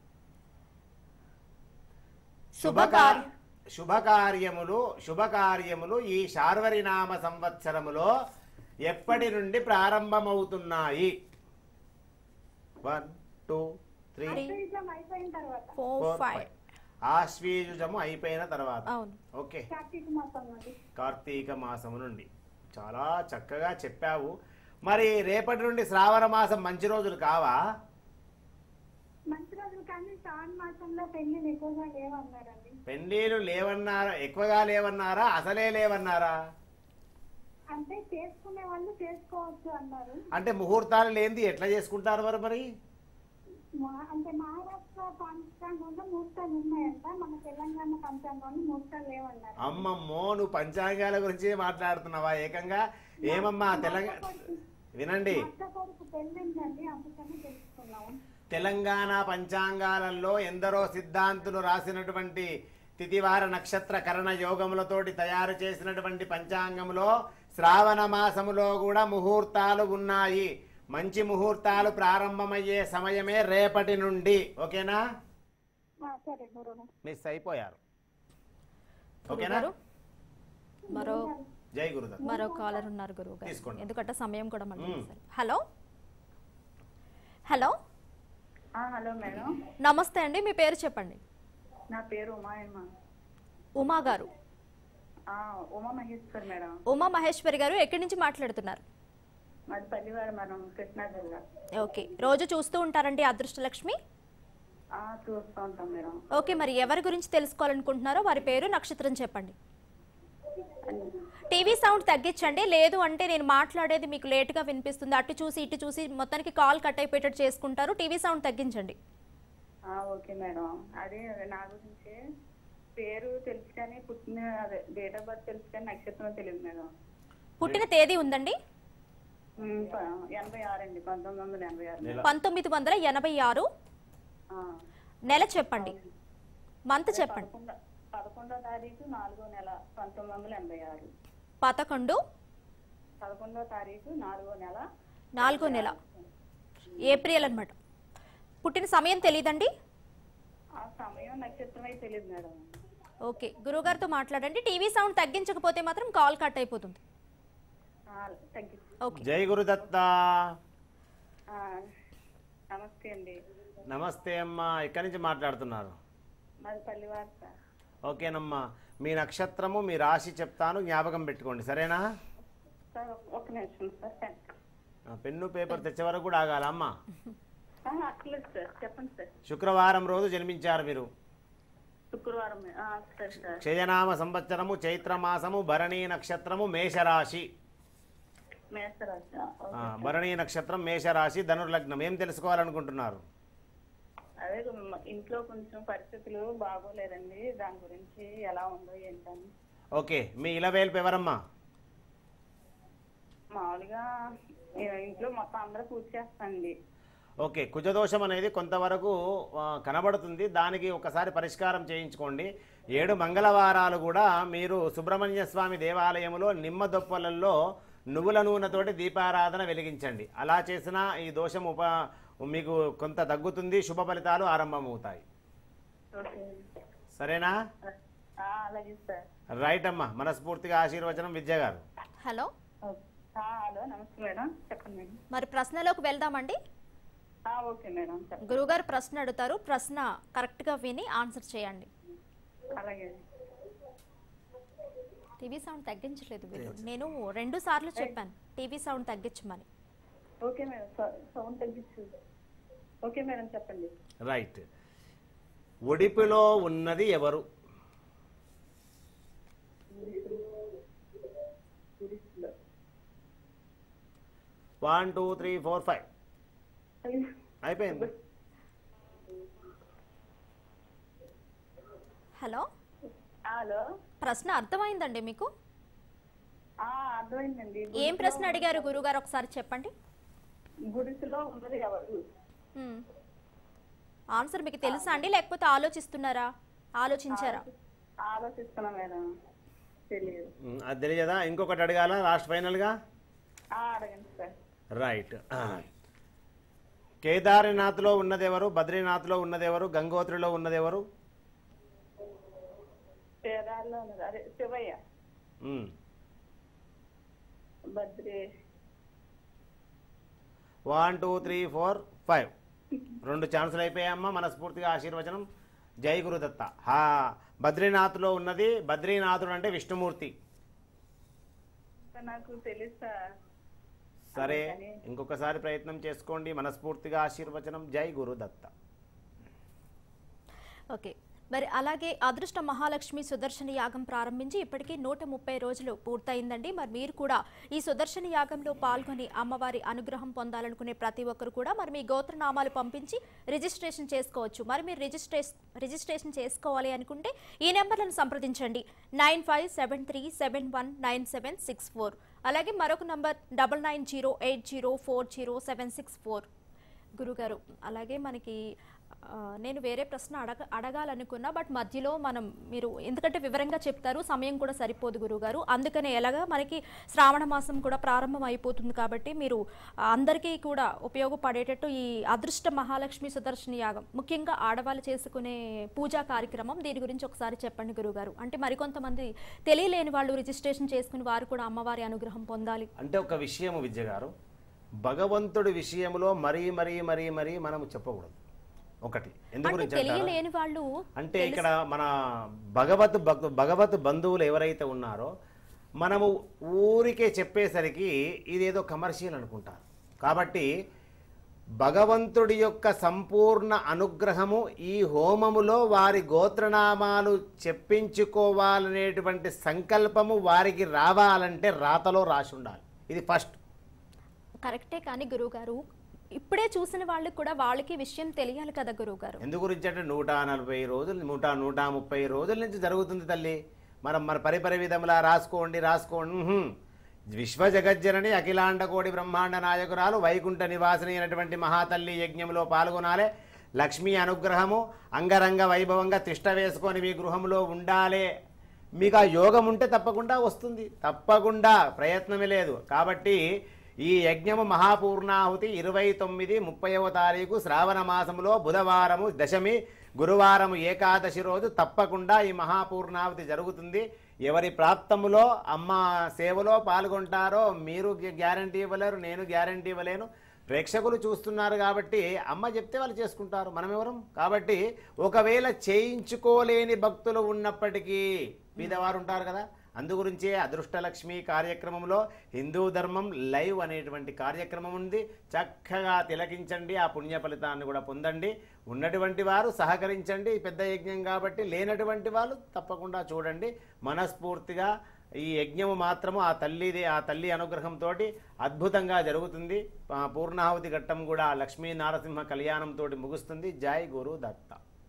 శుభకార్య శుభకార్యములు శుభకార్యములు ఈ శార్వరినామ సంవత్సరములో ఎప్పటి నుండి ప్రారంభమవుతున్నాయి? వన్ టూ త్రీ ఆశ్వయుజం అయిపోయిన తర్వాత. Four four five. ఫైవ్. ఆశ్వీయుజము అయిపోయిన తర్వాత. అవును. ఓకే. కార్తీక మాసం నుండి. కార్తీక మాసము నుండి. చాలా చక్కగా చెప్పావు. మరి రేపటి నుండి శ్రావణ మాసం మంచి రోజులు కావా? మంచి రోజులు కానీ శ్రావణ మాసంలో పెళ్లిలు ఎక్కువగా లేవన్నారండి. పెళ్లిలు లేవన్నారా? ఎక్కువగా లేవన్నారా? అసలే లేవన్నారా? అంటే చేసుకునే వాళ్ళు చేసుకోవచ్చు అన్నారు. అంటే ముహూర్తాలు లేనిది ఎట్లా చేసుకుంటారు మరి మరి మా- అంటే మహారాష్ట్ర పంచాంగంలో ముహూర్తాలు ఉన్నాయంట, మన తెలంగాణ పంచాంగంలో ముహూర్తాలు లేవన్నారు. అమ్మమ్మో, నువ్వు పంచాంగాల గురించి మాట్లాడుతున్నావా ఏకంగా? ఏమమ్మా తెలంగాణ వినండి, అత్త కొడుకు పెళ్ళిందండి, అందుకని తెలుసుకున్నాము. తెలంగాణ పంచాంగాలలో ఎందరో సిద్ధాంతులు రాసినటువంటి తిథివార నక్షత్ర కరణ యోగములతోటి తయారు చేసినటువంటి పంచాంగంలో శ్రావణ మాసములో కూడా ముహూర్తాలు ఉన్నాయి. మంచి ముహూర్తాలు ప్రారంభమయ్యే సమయమే రేపటి నుండి. ఓకేనా? ఆ, సరే గురువు. మిస్ అయిపోయారు. ఓకేనా? గురుగారు, మరో జై గురుదత్త. మరో కాలర్ ఉన్నారు గురువు గారు, తీసుకోండి. ఎందుకంటే సమయం కూడా మళ్ళీ మ్మ్. సరే. హలో హలో హలో మేడం, నమస్తే అండి, మీ పేరు చెప్పండి. నా పేరు ఉమాయమ్మ. ఉమా గారు. ఆ, ఉమా మహేశ్వర్ మేడం. ఉమా మహేశ్వరి గారు, ఎక్కడి నుంచి మాట్లాడుతున్నారు? మాది పల్లివాడ మనం కృష్ణా జిల్లా. ఓకే, రోజు చూస్తూ ఉంటారండి అదృష్టలక్ష్మి? ఆ, చూస్తూ ఉంటాం మేడం. ఓకే, మరి ఎవరి గురించి తెలుసుకోవాలనుకుంటున్నారో వారి పేరు నక్షత్రం చెప్పండి. టీవీ సౌండ్ తగ్గించండి, లేదు అంటే నేను మాట్లాడేది మీకు లేట్గా వినిపిస్తుంది, అటు చూసి ఇటు చూసి మొత్తానికి కాల్ కట్ అయిపోయేటట్టు చేసుకుంటారు. టీవీ సౌండ్ తగ్గించండి. ఆ, ఓకే మేడం. అదే అదే నా గురించి పేరు తెలుసు కానీ పుట్టిన అదే డేట్ ఆఫ్ బర్త్ తెలుసు కానీ నక్షత్రం తెలియదు మేడం. పుట్టిన తేదీ ఉందండి? ఉమ్, ప- ఎనభై ఆరు అండి పంతొమ్మిది వందల ఎనభై ఆరు నెల పంతొమ్మిది వందల ఎనభై ఆరు. ఆ, నెల చెప్పండి, మంత్ చెప్పండి. పదకొండో పదకొండో తారీఖు నాలుగో నెల పంతొమ్మిది వందల ఎనభై ఆరు. పదకొండు పదకొండో తారీఖు నాలుగో నెల నాలుగో నెల ఏప్రిల్ అన్నమాట. పుట్టిన సమయం తెలియదండి? ఆ సమయం నక్షత్రం అయితే తెలియదు మేడం. ఓకే, గురువుగారితో మాట్లాడండి. టీవీ సౌండ్ తగ్గించకపోతే మాత్రం కాల్ కట్ అయిపోతుంది. ఆ, తగ్గించు. ఓకే. జై గురుదత్త. ఆ, నమస్తే అండి. నమస్తే అమ్మా, ఎక్కడి నుంచి మాట్లాడుతున్నారు? మాది పల్లివార్త. ఓకేనమ్మా, మీ నక్షత్రము మీ రాశి చెప్తాను, జ్ఞాపకం పెట్టుకోండి, సరేనా? సార్ ఒక నిమిషం సార్. పెన్. ఆ, పెన్ను పేపర్ తెచ్చే వరకు కూడా ఆగాల అమ్మా. ఆ, అక్కర్లేదు సార్, చెప్పండి సార్. శుక్రవారం రోజు జన్మించారు మీరు. శుక్రవారం ఆ, సరే సార్. క్షయనామ సంవత్సరము చైత్రమాసము భరణీ నక్షత్రము మేషరాశి. మేషరాశి. ఆ, ఓకే ఆ, సార్. భరణీ నక్షత్రం మేషరాశి ధనుర్లగ్నం. ఏం తెలుసుకోవాలనుకుంటున్నారు? అదే మ- ఇంట్లో కొంచెం పరిస్థితులు బాగోలేదండి, దాని గురించి ఎలా ఉందో ఏంటని. ఓకే, మీ ఇలవేల్పు ఎవరమ్మా? మామూలుగా ఈ ఇంట్లో మొత్తం అందరూ పూజ చేస్తాండి. ఓకే, కుజదోషం అనేది కొంతవరకు ఆ, కనబడుతుంది, దానికి ఒకసారి పరిష్కారం చేయించుకోండి. ఏడు మంగళవారాలు కూడా మీరు సుబ్రహ్మణ్య స్వామి దేవాలయంలో నిమ్మ దొప్పలలో నువ్వుల నూనెతోటి దీపారాధన వెలిగించండి. అలా చేసినా ఈ దోషం ఉప మీకు కొంత తగ్గుతుంది, శుభ ఫలితాలు ఆరంభమవుతాయి. ఓకే. సరేనా? ఆ, అలాగే సార్. రైట్ అమ్మా, మనస్ఫూర్తిగా ఆశీర్వచనం విద్య గారు. Hello, okay. ఆ, హలో నమస్తే మేడం, చెప్పండి మేడం. మరి ప్రశ్నలోకి వెళ్దామండి. ఆ, ఓకే మేడం చెప్పండి. గురువుగారు ప్రశ్న అడుగుతారు, ప్రశ్న కరెక్ట్గా విని ఆన్సర్ చేయండి. అలాగే. టీవీ సౌండ్ తగ్గించలేదు వీళ్ళు. నేను రెండు సార్లు చెప్పాను టీవీ సౌండ్ తగ్గించమని. ఓకే మేడం, సౌ- సౌండ్ తగ్గించు. ఓకే మేడం చెప్పండి. రైట్. ఒడిపిలో ఉన్నది ఎవరు? One two three four five అయిపోయింది. Hello, hello. ప్రశ్న అర్థమైందండి మీకు? ఆ, అర్థమైందండి. ఏం ప్రశ్న అడిగారు గురుగారు ఒకసారి చెప్పండి. గుడిసెలో ఉన్నది ఎవరు? మ్మ్. ఆన్సర్ మీకు తెలుసా అండి, లేకపోతే ఆలోచిస్తున్నారా? ఆలోచించారా? ఆలోచిస్తున్నా మేడం, తెలియదు. ఉమ్, అది తెలియదా? ఇంకొకటి అడగాల లాస్ట్ ఫైనల్గా? ఆ, అడగండి సార్. రైట్. కేదార్నాథ్లో ఉన్నదెవరు? బద్రీనాథ్లో ఉన్నదెవరు? గంగోత్రిలో ఉన్నదెవరు? పేదాల్లో ఉన్నది అదే శివయ్య. ఉమ్. Badri. One two three four five రెండు ఛాన్సులు అయిపోయాయమ్మా. మనస్ఫూర్తిగా ఆశీర్వచనం. జై గురుదత్త. హా, బద్రీనాథ్లో ఉన్నది బద్రీనాథుడు అంటే విష్ణుమూర్తి. నాకు తెలుసా? సరే, ఇంకొకసారి ప్రయత్నం చేసుకోండి. మనస్ఫూర్తిగా ఆశీర్వచనం. జై గురుదత్త. ఓకే, మరి అలాగే అదృష్ట మహాలక్ష్మి సుదర్శన యాగం ప్రారంభించి ఇప్పటికీ నూట ముప్పై రోజులు పూర్తయిందండి. మరి మీరు కూడా ఈ సుదర్శన యాగంలో పాల్గొని అమ్మవారి అనుగ్రహం పొందాలనుకునే ప్రతి ఒక్కరు కూడా మరి మీ గోత్రనామాలు పంపించి రిజిస్ట్రేషన్ చేసుకోవచ్చు. మరి మీరు రిజిస్ట్రేషన్ రిజిస్ట్రేషన్ చేసుకోవాలి అనుకుంటే ఈ నెంబర్లను సంప్రదించండి. Nine five seven three seven one nine seven six four అలాగే మరొక number double nine zero eight zero four zero seven six four. గురుగారు, అలాగే మనకి ఆ, నేను వేరే ప్రశ్న అడగ అడగాలనుకున్నా బట్ మధ్యలో మనం మీరు ఎందుకంటే వివరంగా చెప్తారు, సమయం కూడా సరిపోదు గురుగారు. అందుకనే ఎలాగా మనకి శ్రావణ మాసం కూడా ప్రారంభం అయిపోతుంది కాబట్టి మీరు అందరికీ కూడా ఉపయోగపడేటట్టు ఈ అదృష్ట మహాలక్ష్మి సుదర్శన యాగం ముఖ్యంగా ఆడవాళ్ళు చేసుకునే పూజా కార్యక్రమం, దీని గురించి ఒకసారి చెప్పండి గురుగారు. అంటే మరికొంతమంది తెలియలేని వాళ్ళు రిజిస్ట్రేషన్ చేసుకుని వారు కూడా అమ్మవారి అనుగ్రహం పొందాలి అంటే ఒక విషయం విద్య గారు, భగవంతుడి విషయంలో మరీ మరీ మరీ మరీ మనం చెప్పకూడదు. ఒకటి ఎందు అంటే గురించి తెలియలేని వాళ్ళు అంటే ఇక్కడ మన భగవత్ భక్తు భగవత్ బంధువులు ఎవరైతే ఉన్నారో మనము ఊరికే చెప్పేసరికి ఇదేదో కమర్షియల్ అనుకుంటారు. కాబట్టి భగవంతుడి యొక్క సంపూర్ణ అనుగ్రహము ఈ హోమములో వారి గోత్రనామాలు చెప్పించుకోవాలనేటువంటి సంకల్పము వారికి రావాలంటే రాతలో రాసి ఉండాలి. ఇది ఫస్ట్. కరెక్టే, కానీ గురువుగారు ఇప్పుడే చూసిన వాళ్ళకి కూడా వాళ్ళకి విషయం తెలియాలి కదా గురువుగారు. ఎందు గురించి అంటే నూట నలభై రోజులు నూట నూట ముప్పై రోజుల నుంచి జరుగుతుంది తల్లి. మనం మన పరిపరి విధములా రాసుకోండి రాసుకోండి. విశ్వ జగజ్జనని అఖిలాండ కోటి బ్రహ్మాండ నాయకురాలు వైకుంఠ నివాసిని అయినటువంటి మహాతల్లి యజ్ఞంలో పాల్గొనాలి. లక్ష్మీ అనుగ్రహము అంగరంగ వైభవంగా తిష్ట వేసుకొని మీ గృహంలో ఉండాలి. మీకు ఆ యోగం ఉంటే తప్పకుండా వస్తుంది, తప్పకుండా ప్రయత్నమే లేదు. కాబట్టి ఈ యజ్ఞము మహాపూర్ణాహుతి ఇరవై తొమ్మిది ముప్పైవ తారీఖు శ్రావణ మాసంలో బుధవారము దశమి, గురువారము ఏకాదశి రోజు తప్పకుండా ఈ మహాపూర్ణాహుతి జరుగుతుంది. ఎవరి ప్రాప్తములో అమ్మ సేవలో పాల్గొంటారో మీరు గ్యారంటీ ఇవ్వలేరు, నేను గ్యారంటీ ఇవ్వలేను. ప్రేక్షకులు చూస్తున్నారు కాబట్టి అమ్మ చెప్తే వాళ్ళు చేసుకుంటారు, మనం ఎవరం. కాబట్టి ఒకవేళ చేయించుకోలేని భక్తులు ఉన్నప్పటికీ పేదవారు ఉంటారు కదా, అందుగురించే అదృష్టలక్ష్మి కార్యక్రమంలో హిందూ ధర్మం లైవ్ అనేటువంటి కార్యక్రమం ఉంది. చక్కగా తిలకించండి, ఆ పుణ్య ఫలితాన్ని కూడా పొందండి. ఉన్నటువంటి వారు సహకరించండి, పెద్ద యజ్ఞం కాబట్టి. లేనటువంటి వాళ్ళు తప్పకుండా చూడండి. మనస్ఫూర్తిగా ఈ యజ్ఞము మాత్రము ఆ తల్లిది ఆ తల్లి అనుగ్రహంతో అద్భుతంగా జరుగుతుంది. పూర్ణాహుతి ఘట్టం కూడా లక్ష్మీ నారసింహ కళ్యాణంతో ముగుస్తుంది. జై గురు దత్త.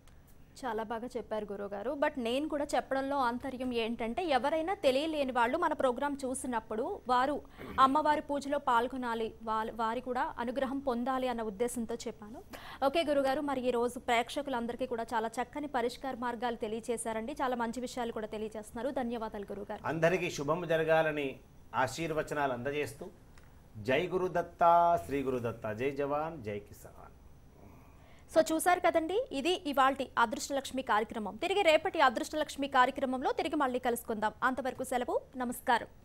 చాలా బాగా చెప్పారు గురువుగారు. బట్ నేను కూడా చెప్పడంలో ఆంతర్యం ఏంటంటే, ఎవరైనా తెలియలేని వాళ్ళు మన ప్రోగ్రాం చూసినప్పుడు వారు అమ్మవారి పూజలో పాల్గొనాలి, వాళ్ళ వారి కూడా అనుగ్రహం పొందాలి అన్న ఉద్దేశంతో చెప్పాను. ఓకే గురుగారు, మరి ఈ రోజు ప్రేక్షకులందరికీ కూడా చాలా చక్కని పరిష్కార మార్గాలు తెలియజేశారండి. చాలా మంచి విషయాలు కూడా తెలియజేస్తున్నారు. ధన్యవాదాలు గురుగారు. అందరికీ శుభం జరగాలని ఆశీర్వచనాలు అందజేస్తూ జై గురుదత్త, శ్రీ గురుదత్త, జై జవాన్, జై కిసాన్. సో చూసారు కదండి, ఇది ఇవాల్టి అదృష్టలక్ష్మి కార్యక్రమం. తిరిగి రేపటి అదృష్టలక్ష్మి కార్యక్రమంలో తిరిగి మళ్ళీ కలుసుకుందాం. అంతవరకు సెలవు, నమస్కారం.